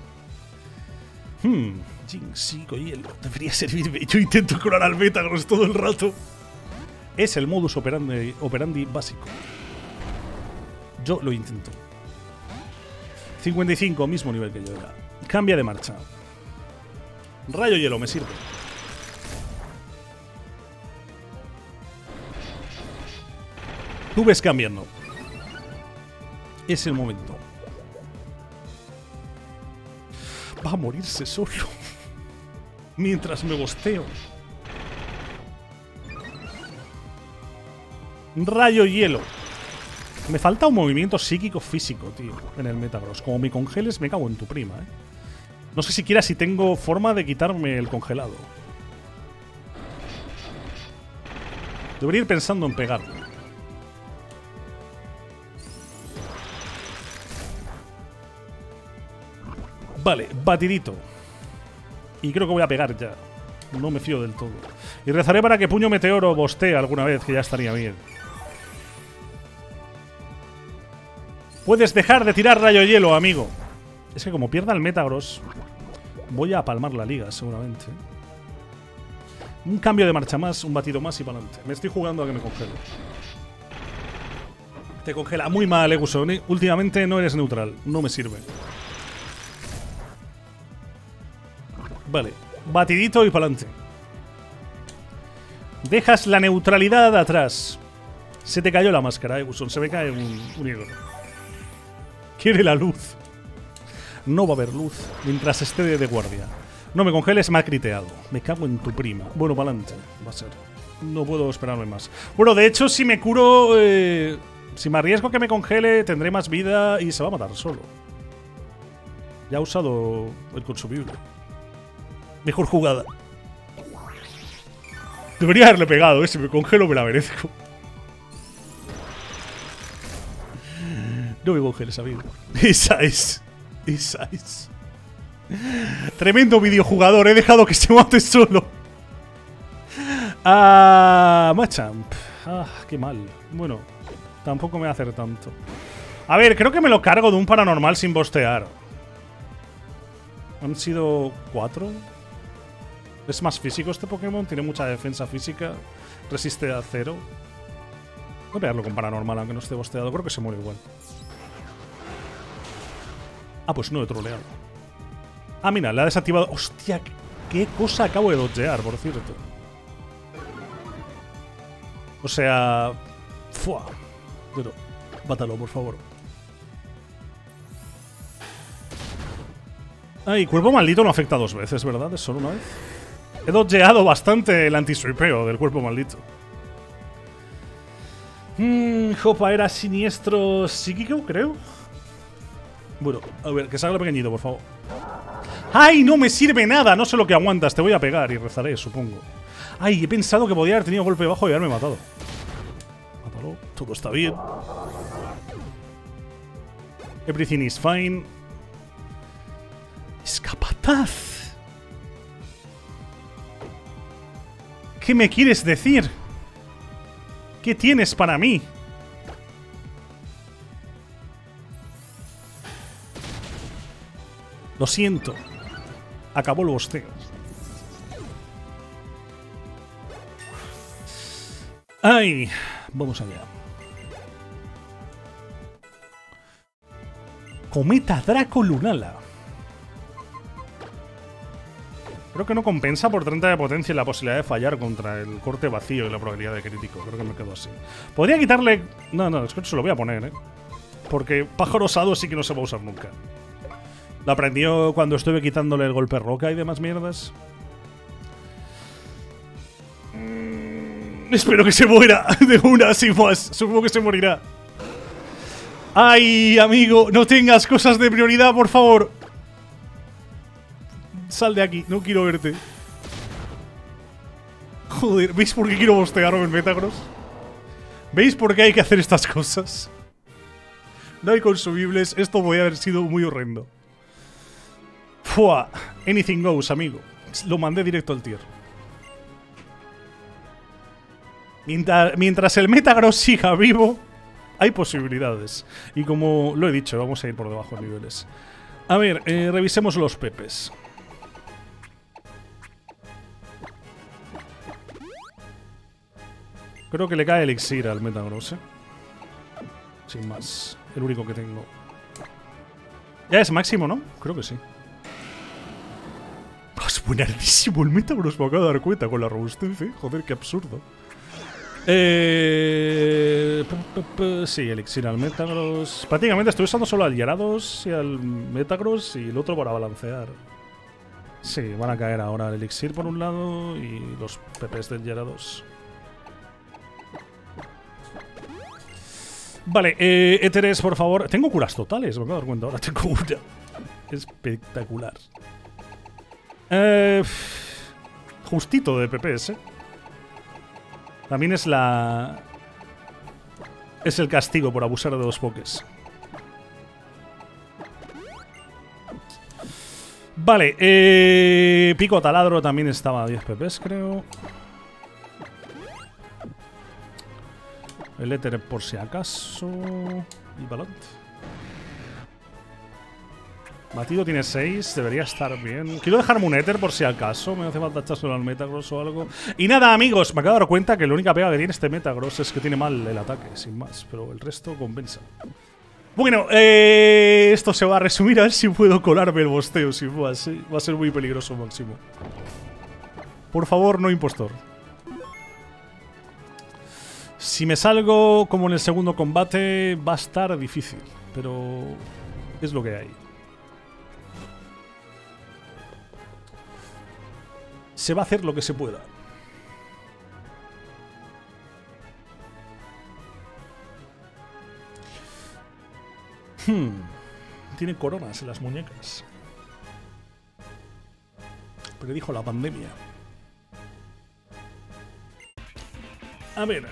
Hmm, Jinx, hielo. Debería servirme. Yo intento curar al Metagross todo el rato. Es el modus operandi, operandi básico. Yo lo intento. cincuenta y cinco, mismo nivel que yo era. Cambia de marcha. Rayo hielo, me sirve. Tú ves cambiando. Es el momento. Va a morirse solo. Mientras me bosteo. Rayo hielo. Me falta un movimiento psíquico físico, tío, en el Metagross. Como me congeles, me cago en tu prima, eh. No sé siquiera si tengo forma de quitarme el congelado. Debería ir pensando en pegarle. Vale, batidito. Y creo que voy a pegar ya. No me fío del todo. Y rezaré para que Puño Meteoro bostee alguna vez, que ya estaría bien. Puedes dejar de tirar rayo hielo, amigo. Es que como pierda el Metagross, voy a palmar la liga, seguramente. Un cambio de marcha más, un batido más y para adelante. Me estoy jugando a que me congele. Te congela muy mal, Eguson. Últimamente no eres neutral. No me sirve. Vale. Batidito y para adelante. Dejas la neutralidad atrás. Se te cayó la máscara, Eguson. Se me cae un, un hilo. Quiere la luz. No va a haber luz mientras esté de guardia. No me congeles, me ha criteado. Me cago en tu prima. Bueno, para adelante. Va a ser. No puedo esperarme más. Bueno, de hecho, si me curo... Eh, si me arriesgo que me congele, tendré más vida y se va a matar solo. Ya ha usado el consumible. Mejor jugada. Debería haberle pegado, ¿eh? Si me congelo me la merezco. No me congeles, amigo. Esa es. Esa es. Tremendo videojugador. He dejado que se mate solo. Ah, Machamp. Ah, qué mal. Bueno, tampoco me va a hacer tanto. A ver, creo que me lo cargo de un paranormal sin bostear. Han sido cuatro. Es más físico este Pokémon. Tiene mucha defensa física. Resiste a cero. Voy a pegarlo con paranormal, aunque no esté bosteado. Creo que se muere igual. Ah, pues no he troleado. Ah, mira, le ha desactivado. Hostia, qué cosa acabo de dodgear, por cierto. O sea... Fua. Pero, mátalo, por favor. Ay, cuerpo maldito no afecta dos veces, ¿verdad? Es solo una vez. He dodgeado bastante el anti-swipeo del cuerpo maldito. Mmm, Jopa era siniestro psíquico, creo. Bueno, a ver, que salga pequeñito, por favor. ¡Ay, no me sirve nada! No sé lo que aguantas, te voy a pegar y rezaré, supongo. ¡Ay, he pensado que podía haber tenido golpe bajo y haberme matado! Mátalo, todo está bien. Everything is fine. ¡Es capataz! ¿Qué me quieres decir? ¿Qué tienes para mí? Lo siento. Acabó el bosteo. ¡Ay! Vamos allá. Cometa Draco Lunala. Creo que no compensa por treinta de potencia y la posibilidad de fallar contra el corte vacío y la probabilidad de crítico. Creo que me quedo así. Podría quitarle... No, no, es que se lo voy a poner, ¿eh? Porque pájaro osado sí que no se va a usar nunca. Lo aprendió cuando estuve quitándole el golpe roca y demás mierdas. Mm, espero que se muera de una sin más. Supongo que se morirá. ¡Ay, amigo! No tengas cosas de prioridad, por favor. Sal de aquí, no quiero verte. Joder, ¿veis por qué quiero bostearme en Metagross? ¿Veis por qué hay que hacer estas cosas? No hay consumibles, esto podría haber sido muy horrendo. Fua, anything goes, amigo. Lo mandé directo al tier. Mientras, mientras el Metagross siga vivo, hay posibilidades. Y como lo he dicho, vamos a ir por debajo de niveles. A ver, eh, revisemos los pepes. Creo que le cae elixir al Metagross, ¿eh? Sin más. El único que tengo. Ya es máximo, ¿no? Creo que sí. Es buenísimo el Metagross, me acabo de dar cuenta con la robustez, ¿eh? Joder, qué absurdo. Eh... Sí, elixir al Metagross. Prácticamente estoy usando solo al Gyarados y al Metagross y el otro para balancear. Sí, van a caer ahora el elixir por un lado y los P Ps del Gyarados. Vale, eh, éteres, por favor. Tengo curas totales, me acabo de dar cuenta. Ahora tengo una. Espectacular. Eh, justito de P Ps, ¿eh? También es la... Es el castigo por abusar de dos pokés. Vale, eh, pico taladro también estaba a diez P Ps, creo. El éter por si acaso. Y balón. Batido tiene seis, debería estar bien. Quiero dejarme un éter por si acaso. Me hace falta echárselo al Metagross o algo. Y nada, amigos, me acabo de dar cuenta que la única pega que tiene este Metagross es que tiene mal el ataque, sin más. Pero el resto compensa. Bueno, eh, esto se va a resumir a ver si puedo colarme el bosteo. Si va a ser, va a ser muy peligroso, máximo. Por favor, no impostor. Si me salgo como en el segundo combate, va a estar difícil. Pero es lo que hay. Se va a hacer lo que se pueda. Hmm. Tiene coronas en las muñecas. Predijo la pandemia. A ver.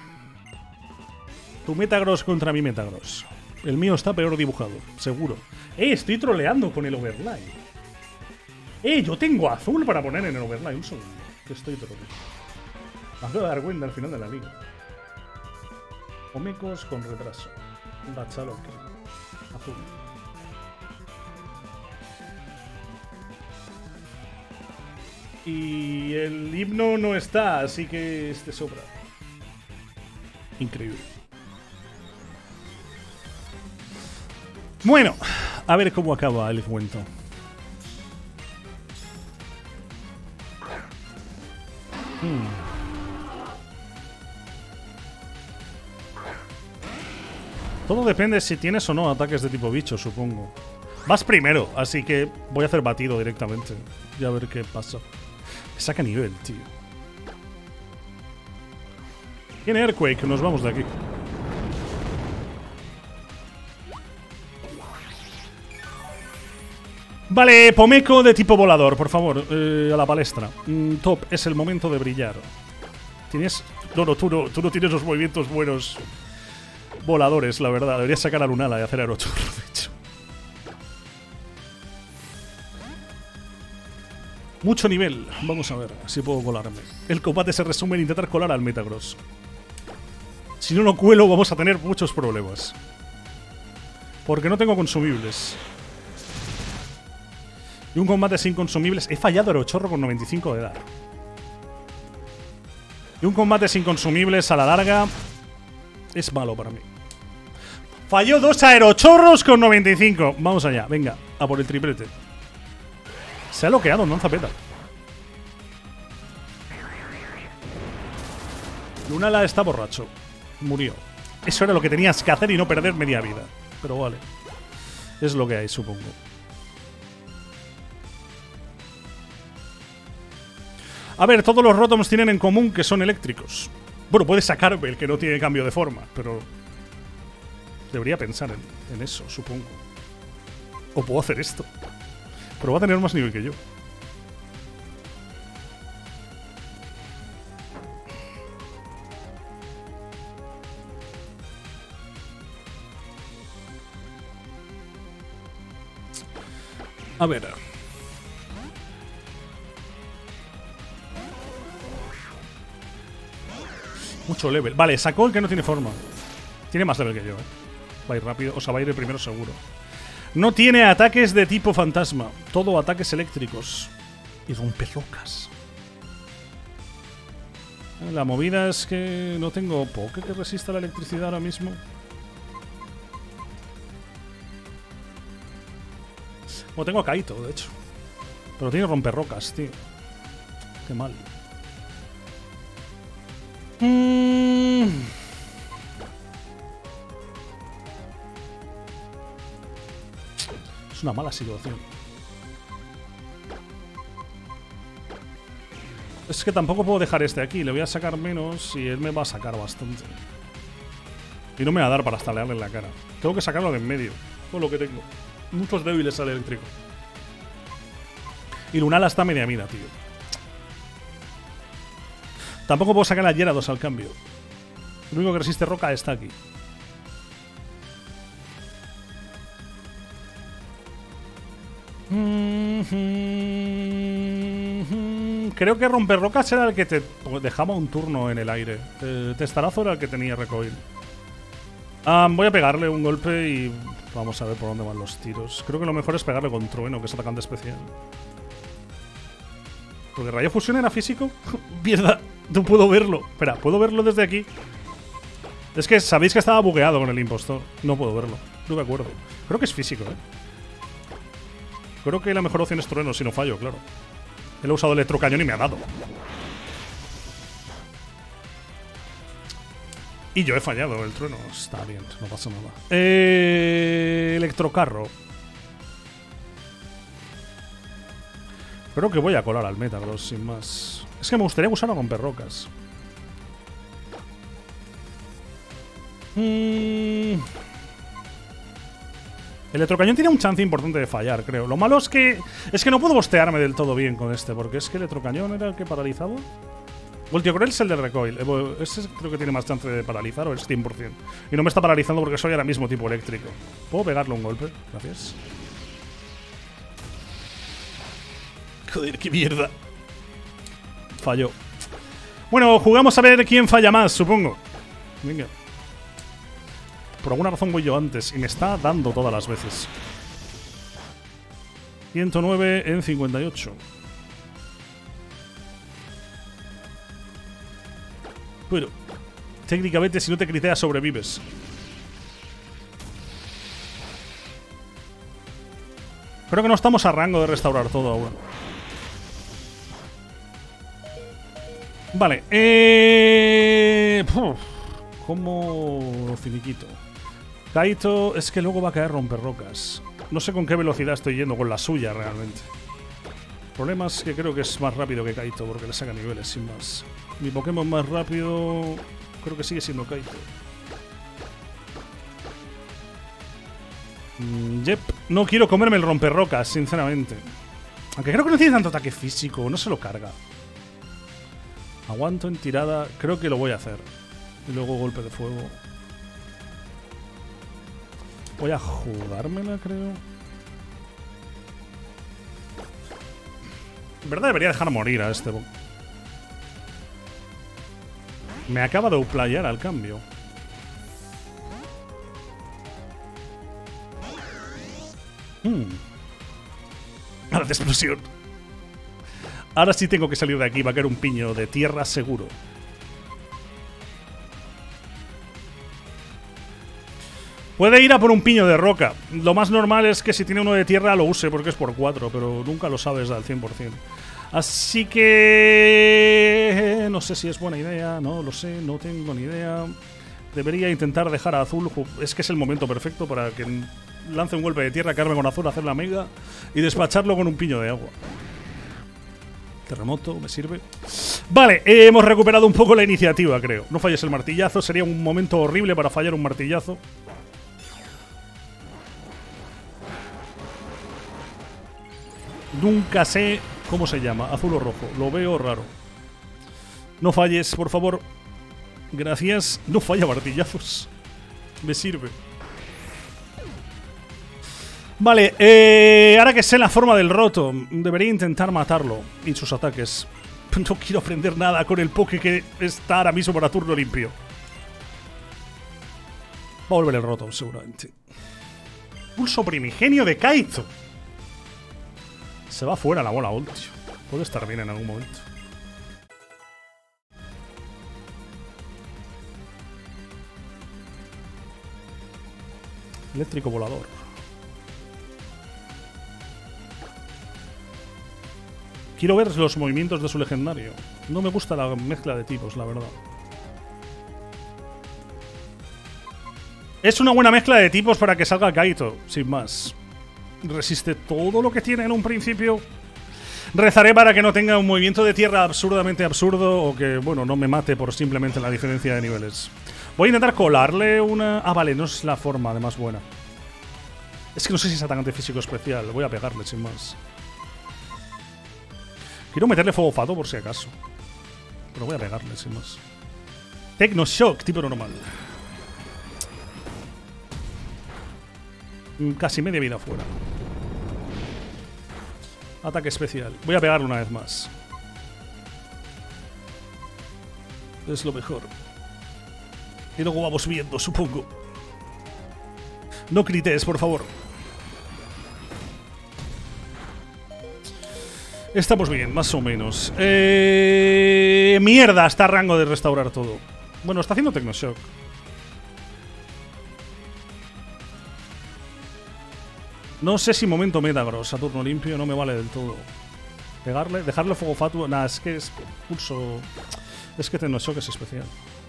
Tu Metagross contra mi Metagross. El mío está peor dibujado, seguro. Eh, estoy troleando con el overlay. Eh, yo tengo azul para poner en el overlay. Un segundo, que estoy troleando. Me acabo de dar cuenta al final de la liga. Omecos con retraso. Bachaloque. Azul. Y el himno no está, así que este sobra. Increíble. Bueno, a ver cómo acaba el cuento. Hmm. Todo depende si tienes o no ataques de tipo bicho, supongo. Vas primero, así que voy a hacer batido directamente. Y a ver qué pasa. Saca nivel, tío. Tiene Earthquake, nos vamos de aquí. Vale, Pomeco de tipo volador, por favor, eh, a la palestra. Mm, top, es el momento de brillar. Tienes... No, no, tú no, tú no tienes los movimientos buenos voladores, la verdad. Deberías sacar a Lunala y hacer aerochurro, de hecho. Mucho nivel. Vamos a ver si puedo colarme. El combate se resume en intentar colar al Metagross. Si no lo cuelo, vamos a tener muchos problemas. Porque no tengo consumibles. Y un combate sin consumibles. He fallado Aerochorro con noventa y cinco de dar. Y un combate sin consumibles a la larga es malo para mí. Falló dos Aerochorros con noventa y cinco. Vamos allá, venga, a por el triplete. Se ha bloqueado en Danzapeta. Lunala está borracho. Murió. Eso era lo que tenías que hacer y no perder media vida. Pero vale. Es lo que hay, supongo. A ver, todos los Rotoms tienen en común que son eléctricos. Bueno, puedes sacarme el que no tiene cambio de forma, pero... Debería pensar en, en eso, supongo. O puedo hacer esto. Pero va a tener más nivel que yo. A ver. Mucho level. Vale, sacó el que no tiene forma. Tiene más level que yo, eh. Va a ir rápido. O sea, va a ir el primero seguro. No tiene ataques de tipo fantasma. Todo ataques eléctricos. Y romperrocas. La movida es que no tengo poke que resista la electricidad ahora mismo. Bueno, tengo a Kaito, de hecho. Pero tiene romperrocas, tío. Qué mal. Mm. Es una mala situación. Es que tampoco puedo dejar este aquí. Le voy a sacar menos y él me va a sacar bastante. Y no me va a dar para estalearle en la cara. Tengo que sacarlo de en medio. Todo lo que tengo. Muchos débiles al eléctrico. Y Lunala está media mina, tío. Tampoco puedo sacar a Gyarados al cambio. Lo único que resiste roca está aquí. Creo que romperrocas era el que te dejaba un turno en el aire. Eh, Testarazo era el que tenía recoil. Ah, voy a pegarle un golpe y vamos a ver por dónde van los tiros. Creo que lo mejor es pegarle con Trueno, que es atacante especial. Porque Rayo Fusión era físico. Mierda, no puedo verlo. Espera, ¿puedo verlo desde aquí? Es que sabéis que estaba bugueado con el impostor. No puedo verlo, no me acuerdo. Creo que es físico, eh. Creo que la mejor opción es Trueno, si no fallo, claro. Él ha usado electrocañón y me ha dado. Y yo he fallado el Trueno. Está bien, no pasa nada. Eh, electrocarro. Creo que voy a colar al Metagross, sin más. Es que me gustaría usar a romperrocas. Mm. El electrocañón tiene un chance importante de fallar, creo. Lo malo es que... Es que no puedo bostearme del todo bien con este, porque es que el electrocañón era el que paralizaba. Voltiocrel es el de recoil. Ese creo que tiene más chance de paralizar, o es cien por cien. Y no me está paralizando porque soy ahora mismo tipo eléctrico. ¿Puedo pegarle un golpe? Gracias. Joder, qué mierda. Falló. Bueno, jugamos a ver quién falla más, supongo. Venga. Por alguna razón voy yo antes y me está dando todas las veces. ciento nueve en cincuenta y ocho. Bueno, técnicamente si no te criteas sobrevives. Creo que no estamos a rango de restaurar todo aún. Vale. Eh... ¿Cómo finiquito? Kaito es que luego va a caer romperrocas. No sé con qué velocidad estoy yendo, con la suya realmente. El problema es que creo que es más rápido que Kaito porque le saca niveles sin más. Mi Pokémon más rápido creo que sigue siendo Kaito. Mm, yep. No quiero comerme el romperrocas, sinceramente. Aunque creo que no tiene tanto ataque físico, no se lo carga. Aguanto en tirada, creo que lo voy a hacer. Y luego golpe de fuego. Voy a jugármela, creo. En verdad debería dejar morir a este. Me acaba de uplayar al cambio. Hmm. Ahora de explosión. Ahora sí tengo que salir de aquí. Va a caer un piño de tierra seguro. Puede ir a por un piño de roca. Lo más normal es que si tiene uno de tierra lo use porque es por cuatro, pero nunca lo sabes al cien por cien. Así que... no sé si es buena idea, no lo sé, no tengo ni idea. Debería intentar dejar a azul. Es que es el momento perfecto para que lance un golpe de tierra, quedarme con azul, hacer la mega y despacharlo con un piño de agua. Terremoto, me sirve. Vale, eh, hemos recuperado un poco la iniciativa, creo. No falles el martillazo, sería un momento horrible para fallar un martillazo. Nunca sé cómo se llama, azul o rojo. Lo veo raro. No falles, por favor. Gracias. No falla martillazos. Me sirve. Vale, eh, ahora que sé la forma del roto, debería intentar matarlo y sus ataques. No quiero aprender nada con el Poké que está ahora mismo para turno limpio. Va a volver el roto, seguramente. Pulso primigenio de Kaito. Se va fuera la bola Ultra. Puede estar bien en algún momento. Eléctrico volador. Quiero ver los movimientos de su legendario. No me gusta la mezcla de tipos, la verdad. Es una buena mezcla de tipos para que salga Kaito, sin más. Resiste todo lo que tiene en un principio. Rezaré para que no tenga un movimiento de tierra absurdamente absurdo o que, bueno, no me mate por simplemente la diferencia de niveles. Voy a intentar colarle una... Ah, vale, no es la forma de más buena. Es que no sé si es atacante físico especial. Voy a pegarle, sin más. Quiero meterle fuego fato por si acaso. Pero voy a pegarle, sin más. Tecno Shock, tipo normal. Casi media vida fuera. Ataque especial. Voy a pegarle una vez más. Es lo mejor. Y luego vamos viendo, supongo. No crites, por favor. Estamos bien, más o menos. Eh... Mierda, está a rango de restaurar todo. Bueno, está haciendo Tecnoshock. No sé si momento Metagross a turno limpio no me vale del todo. Pegarle, dejarle fuego fatuo. Nah, es que es pulso. Es que Tecnoshock es especial.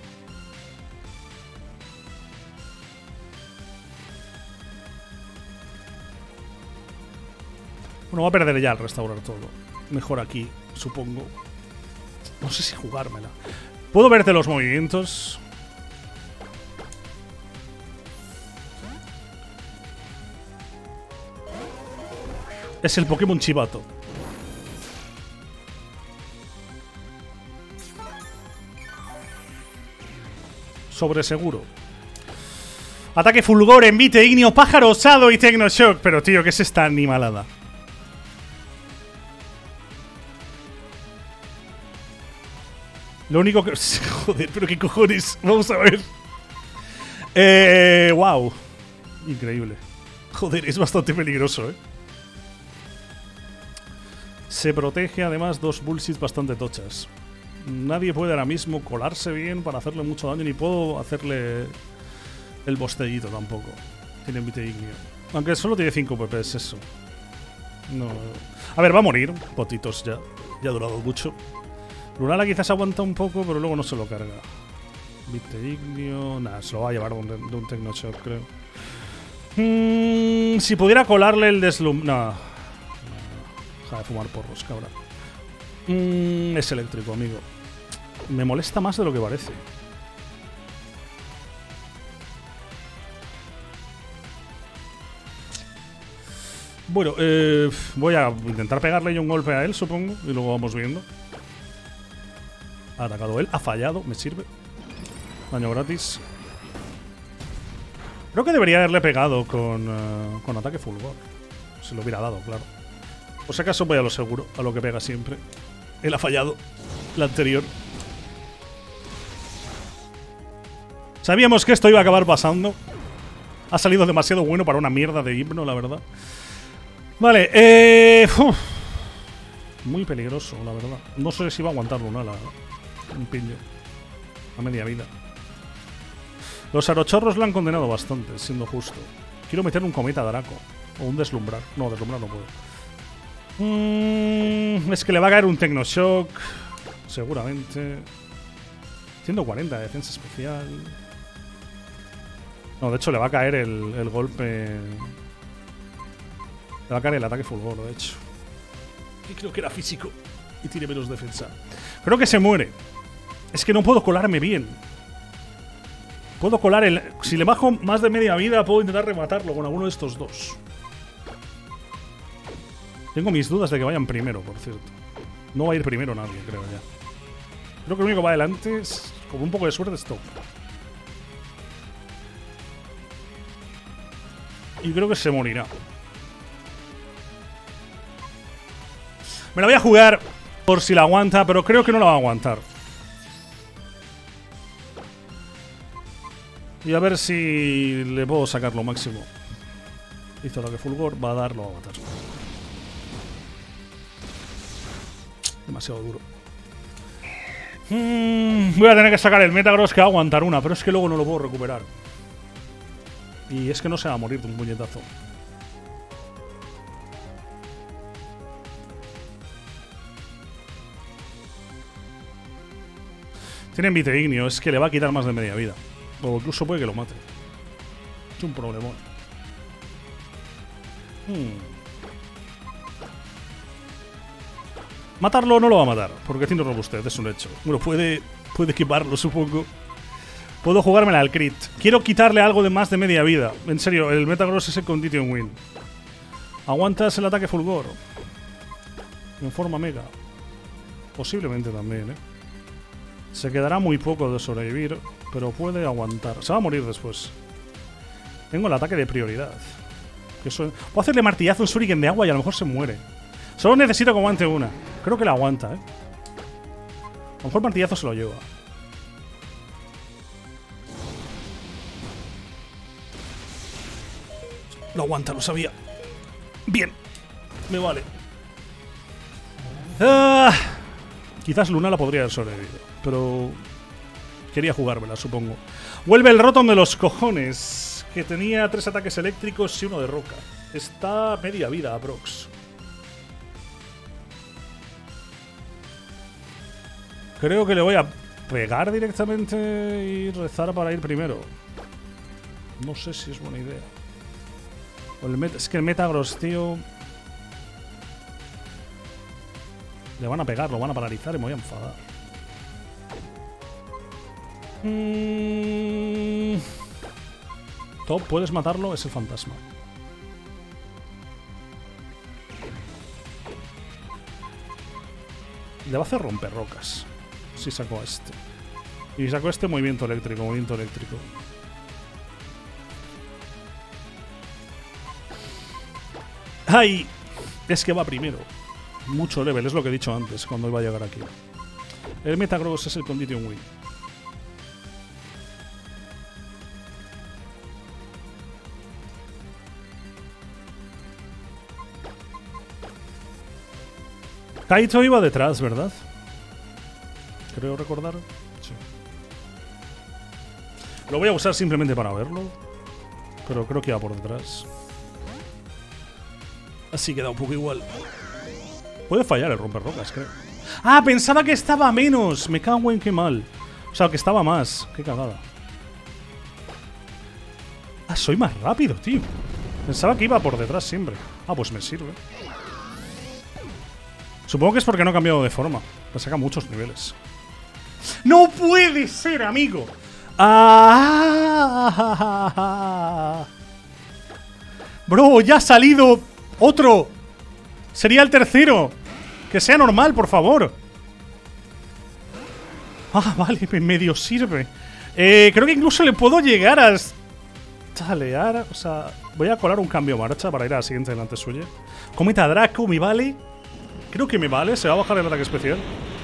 Bueno, voy a perder ya el restaurar todo. Mejor aquí, supongo. No sé si jugármela. ¿Puedo verte los movimientos? Es el Pokémon Chivato. Sobre seguro. Ataque fulgor, envite, ignio, pájaro osado y Tecnoshock. Pero tío, ¿qué es esta animalada? Lo único que... Joder, pero qué cojones. Vamos a ver. Eh... Wow. Increíble. Joder, es bastante peligroso, eh. Se protege además dos bullshits bastante tochas. Nadie puede ahora mismo colarse bien para hacerle mucho daño, ni puedo hacerle el bostellito tampoco. Tiene envite ignio. Aunque solo tiene cinco P P, es eso. No. A ver, va a morir. Potitos ya. Ya ha durado mucho. Lunala quizás aguanta un poco, pero luego no se lo carga. Vite'ignio. Nada, se lo va a llevar de un, de un Tecnoshock, creo. Mm, si pudiera colarle el deslum... No. no. Deja de fumar porros, cabra. Mm, es eléctrico, amigo. Me molesta más de lo que parece. Bueno, eh, voy a intentar pegarle yo un golpe a él, supongo. Y luego vamos viendo. Ha atacado él, ha fallado, me sirve. Daño gratis. Creo que debería haberle pegado con, uh, con ataque fulgor. Se lo hubiera dado, claro. Por si acaso voy a lo seguro, a lo que pega siempre. Él ha fallado la anterior. Sabíamos que esto iba a acabar pasando. Ha salido demasiado bueno para una mierda de himno, la verdad. Vale, eh... Uf. Muy peligroso, la verdad. No sé si va a aguantar Lunala. Un pillo. A media vida. Los arochorros lo han condenado bastante, siendo justo. Quiero meter un cometa Draco. O un deslumbrar. No, deslumbrar no puedo. Mm, es que le va a caer un Tecnoshock. Seguramente. ciento cuarenta de defensa especial. No, de hecho le va a caer el, el golpe. Le va a caer el ataque fulgor, de hecho. Y creo que era físico. Y tiene menos defensa. Creo que se muere. Es que no puedo colarme bien. Puedo colar el... Si le bajo más de media vida, puedo intentar rematarlo con alguno de estos dos. Tengo mis dudas de que vayan primero, por cierto. No va a ir primero nadie, creo ya. Creo que lo único que va adelante es, con un poco de suerte, stop. Y creo que se morirá. Me la voy a jugar por si la aguanta, pero creo que no la va a aguantar. Y a ver si le puedo sacar lo máximo. Hizo lo que fulgor, va a dar, lo va a matar. Demasiado duro. Mm, voy a tener que sacar el Metagross, que va a aguantar una, pero es que luego no lo puedo recuperar. Y es que no se va a morir de un puñetazo. Tiene Vite'ignio, es que le va a quitar más de media vida. O incluso puede que lo mate. Es un problemón. Hmm. Matarlo no lo va a matar, porque tiene robustez, es un hecho. Bueno, puede, puede equiparlo, supongo. Puedo jugármela al crit. Quiero quitarle algo de más de media vida. En serio, el Metagross es el Condition Win. ¿Aguantas el ataque fulgor? En forma mega. Posiblemente también, ¿eh? Se quedará muy poco de sobrevivir, pero puede aguantar. Se va a morir después. Tengo el ataque de prioridad. Que eso... Puedo hacerle martillazo en Shuriken de agua y a lo mejor se muere. Solo necesito que aguante una. Creo que la aguanta, ¿eh? A lo mejor martillazo se lo lleva. Lo aguanta, lo sabía. Bien. Me vale. Ah, quizás Lunala podría haber sobrevivido, pero quería jugármela, supongo. Vuelve el Rotom de los cojones, que tenía tres ataques eléctricos y uno de roca. Está media vida, aprox. Creo que le voy a pegar directamente y rezar para ir primero. No sé si es buena idea. O el met es que el Metagross, tío... Le van a pegar, lo van a paralizar y me voy a enfadar. Mm... Top, ¿puedes matarlo? Es el fantasma. Le va a hacer romper rocas. Si saco a este. Y saco este movimiento eléctrico, movimiento eléctrico. ¡Ay! Es que va primero. Mucho level, es lo que he dicho antes, cuando iba a llegar aquí. El Metagross es el Condition Win. Kaito iba detrás, ¿verdad? Creo recordar. Sí. Lo voy a usar simplemente para verlo. Pero creo que iba por detrás. Así que da un poco igual. Puede fallar el romper rocas, creo. ¡Ah! Pensaba que estaba a menos. Me cago en qué mal. O sea, que estaba más. Qué cagada. Ah, soy más rápido, tío. Pensaba que iba por detrás siempre. Ah, pues me sirve. Supongo que es porque no he cambiado de forma. Me saca muchos niveles. ¡No puede ser, amigo! ¡Ah! Bro, ya ha salido otro. Sería el tercero. Que sea normal, por favor. Ah, vale, me medio sirve. Eh, creo que incluso le puedo llegar a talear. O sea, voy a colar un cambio de marcha para ir a la siguiente delante suya. Cometa Draco, ¿me vale? Creo que me vale. Se va a bajar el ataque especial.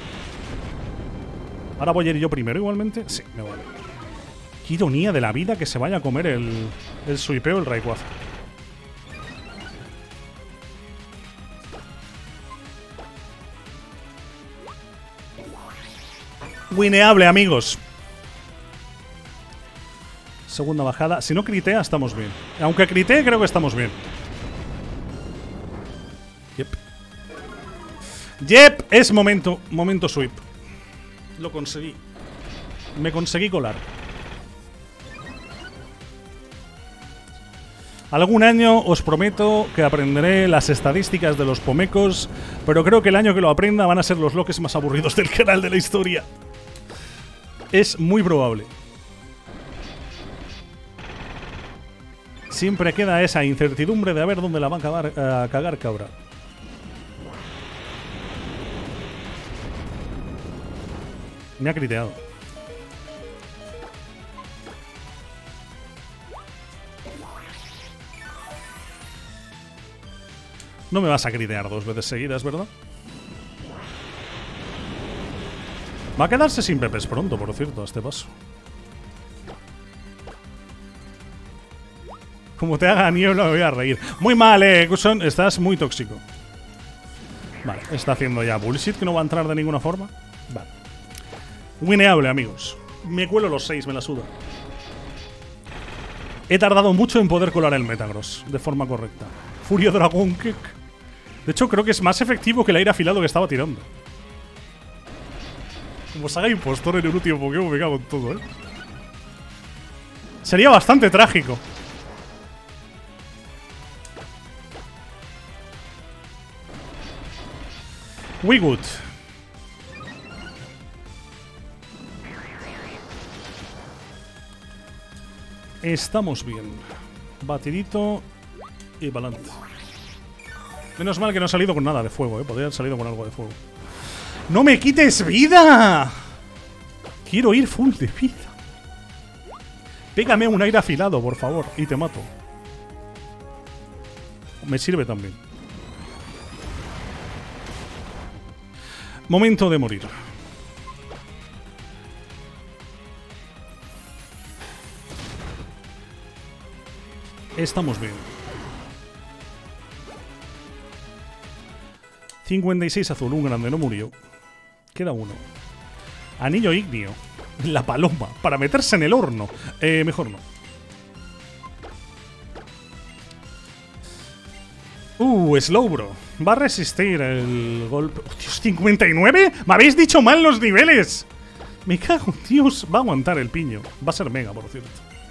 Ahora voy a ir yo primero igualmente. Sí, me vale. Qué ironía de la vida que se vaya a comer el, el suipeo, el Rayquaza. Wineable, amigos. Segunda bajada. Si no critea, estamos bien. Aunque critee, creo que estamos bien. Yep. Yep, es momento. Momento sweep. Lo conseguí. Me conseguí colar. Algún año os prometo que aprenderé las estadísticas de los pomecos, pero creo que el año que lo aprenda van a ser los loques más aburridos del canal de la historia. Es muy probable. Siempre queda esa incertidumbre de a ver dónde la va a acabar, a cagar cabra. Me ha criteado. No me vas a critear dos veces seguidas, ¿verdad? Va a quedarse sin pepes pronto, por cierto, a este paso. Como te haga niebla me voy a reír. Muy mal, eh, Kuson. Estás muy tóxico. Vale, está haciendo ya bullshit que no va a entrar de ninguna forma. Vale. Wineable, amigos. Me cuelo los seis, me la suda. He tardado mucho en poder colar el Metagross de forma correcta. Furia Dragon Kick. De hecho, creo que es más efectivo que el aire afilado que estaba tirando. Como saga impostor en el último Pokémon, me cago en todo, ¿eh? Sería bastante trágico. We good. Estamos bien. Batidito y pa'lante. Menos mal que no ha salido con nada de fuego, ¿eh? Podría haber salido con algo de fuego. ¡No me quites vida! Quiero ir full de vida. Pégame un aire afilado, por favor, y te mato. Me sirve también. Momento de morir. Estamos bien. cincuenta y seis azul, un grande, no murió. Queda uno. Anillo ígneo. La paloma, para meterse en el horno. Eh, mejor no. Uh, Slowbro. Va a resistir el golpe. Oh, Dios, ¿cincuenta y nueve? ¡Me habéis dicho mal los niveles! Me cago, Dios. Va a aguantar el piño. Va a ser mega, por cierto.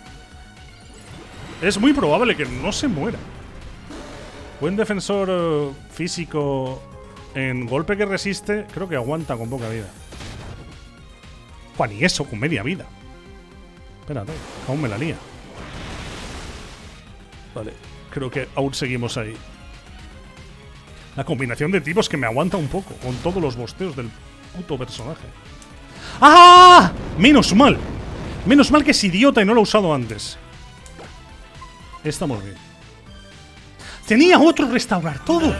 Es muy probable que no se muera. Buen defensor uh, físico en golpe que resiste. Creo que aguanta con poca vida. Juan, y eso, con media vida. Espérate, aún me la lía. Vale, creo que aún seguimos ahí. La combinación de tipos que me aguanta un poco con todos los bosteos del puto personaje. ¡Ah! Menos mal. Menos mal que es idiota y no lo he usado antes. Estamos bien. Tenía otro restaurar todo.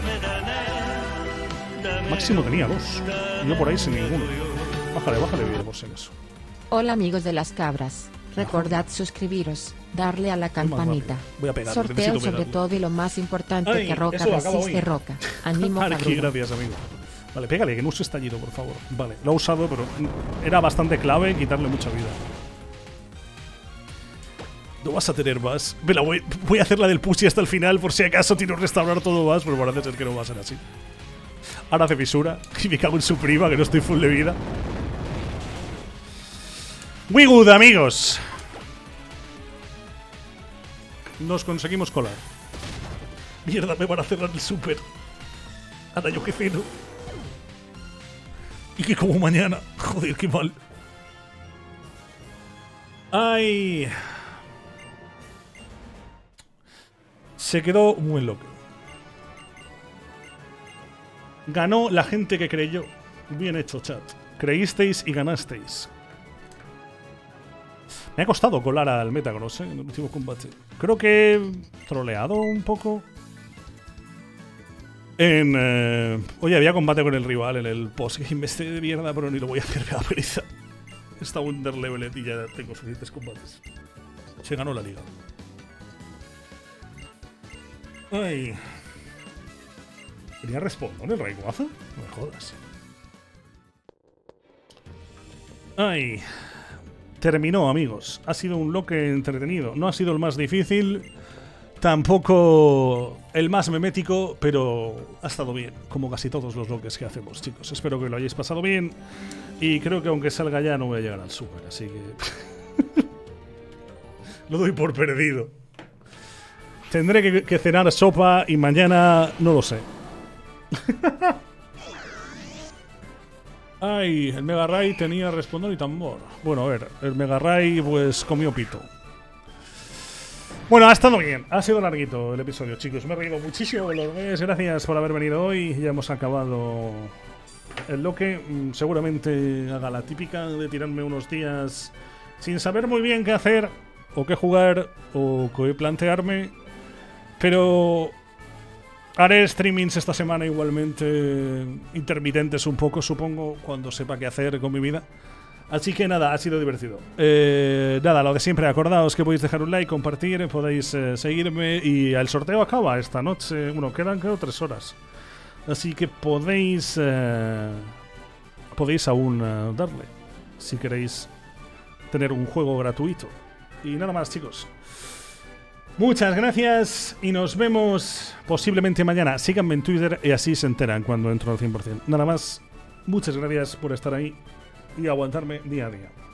Máximo tenía dos. Y yo por ahí sin ninguno. Bájale, bájale vida por si acaso. Hola amigos de las cabras. Recordad suscribiros, darle a la campanita. Voy a pegar, sorteo sobre todo y lo más importante. Ay, que Roca resiste Roca. Animo a gracias, amigo. Vale, pégale, que no use estallido, por favor. Vale, lo he usado, pero era bastante clave quitarle mucha vida. No vas a tener más. Me la voy, voy a hacer la del pussy hasta el final por si acaso tiro restaurar todo más, pero parece ser que no va a ser así. Ahora hace fisura y me cago en su prima, que no estoy full de vida. Muy good, amigos. Nos conseguimos colar. Mierda, me van a cerrar el súper. Ahora yo que ceno. Y que como mañana. Joder, qué mal. Ay. Se quedó muy loco. Ganó la gente que creyó. Bien hecho, chat. Creísteis y ganasteis. Me ha costado colar al Metagross, ¿eh? En el último combate. Creo que he troleado un poco. En... Eh... Oye, había combate con el rival en el postgame este de mierda, pero ni lo voy a hacer, me da pereza. Está underleveled y ya tengo suficientes combates. Se ganó la liga. Ay. ¿Tenía respondón el Rayquaza? No me jodas. Ay. Terminó, amigos. Ha sido un loque entretenido. No ha sido el más difícil. Tampoco el más memético, pero ha estado bien. Como casi todos los loques que hacemos, chicos. Espero que lo hayáis pasado bien. Y creo que aunque salga ya no voy a llegar al super. Así que... lo doy por perdido. Tendré que, que cenar sopa y mañana no lo sé. Ay, el Mega Ray tenía respondón y tambor. Bueno, a ver, el Mega Ray pues comió pito. Bueno, ha estado bien. Ha sido larguito el episodio, chicos. Me he reído muchísimo de los meses. Gracias por haber venido hoy. Ya hemos acabado el loque. Seguramente haga la típica de tirarme unos días sin saber muy bien qué hacer, o qué jugar, o qué plantearme. Pero... haré streamings esta semana igualmente intermitentes un poco, supongo, cuando sepa qué hacer con mi vida. Así que nada, ha sido divertido. Eh, nada, lo de siempre, acordaos que podéis dejar un like, compartir, podéis eh, seguirme y el sorteo acaba esta noche. Bueno, quedan creo tres horas. Así que podéis... Eh, podéis aún eh, darle, si queréis tener un juego gratuito. Y nada más, chicos. Muchas gracias y nos vemos posiblemente mañana. Síganme en Twitter y así se enteran cuando entro al cien por cien. Nada más, muchas gracias por estar ahí y aguantarme día a día.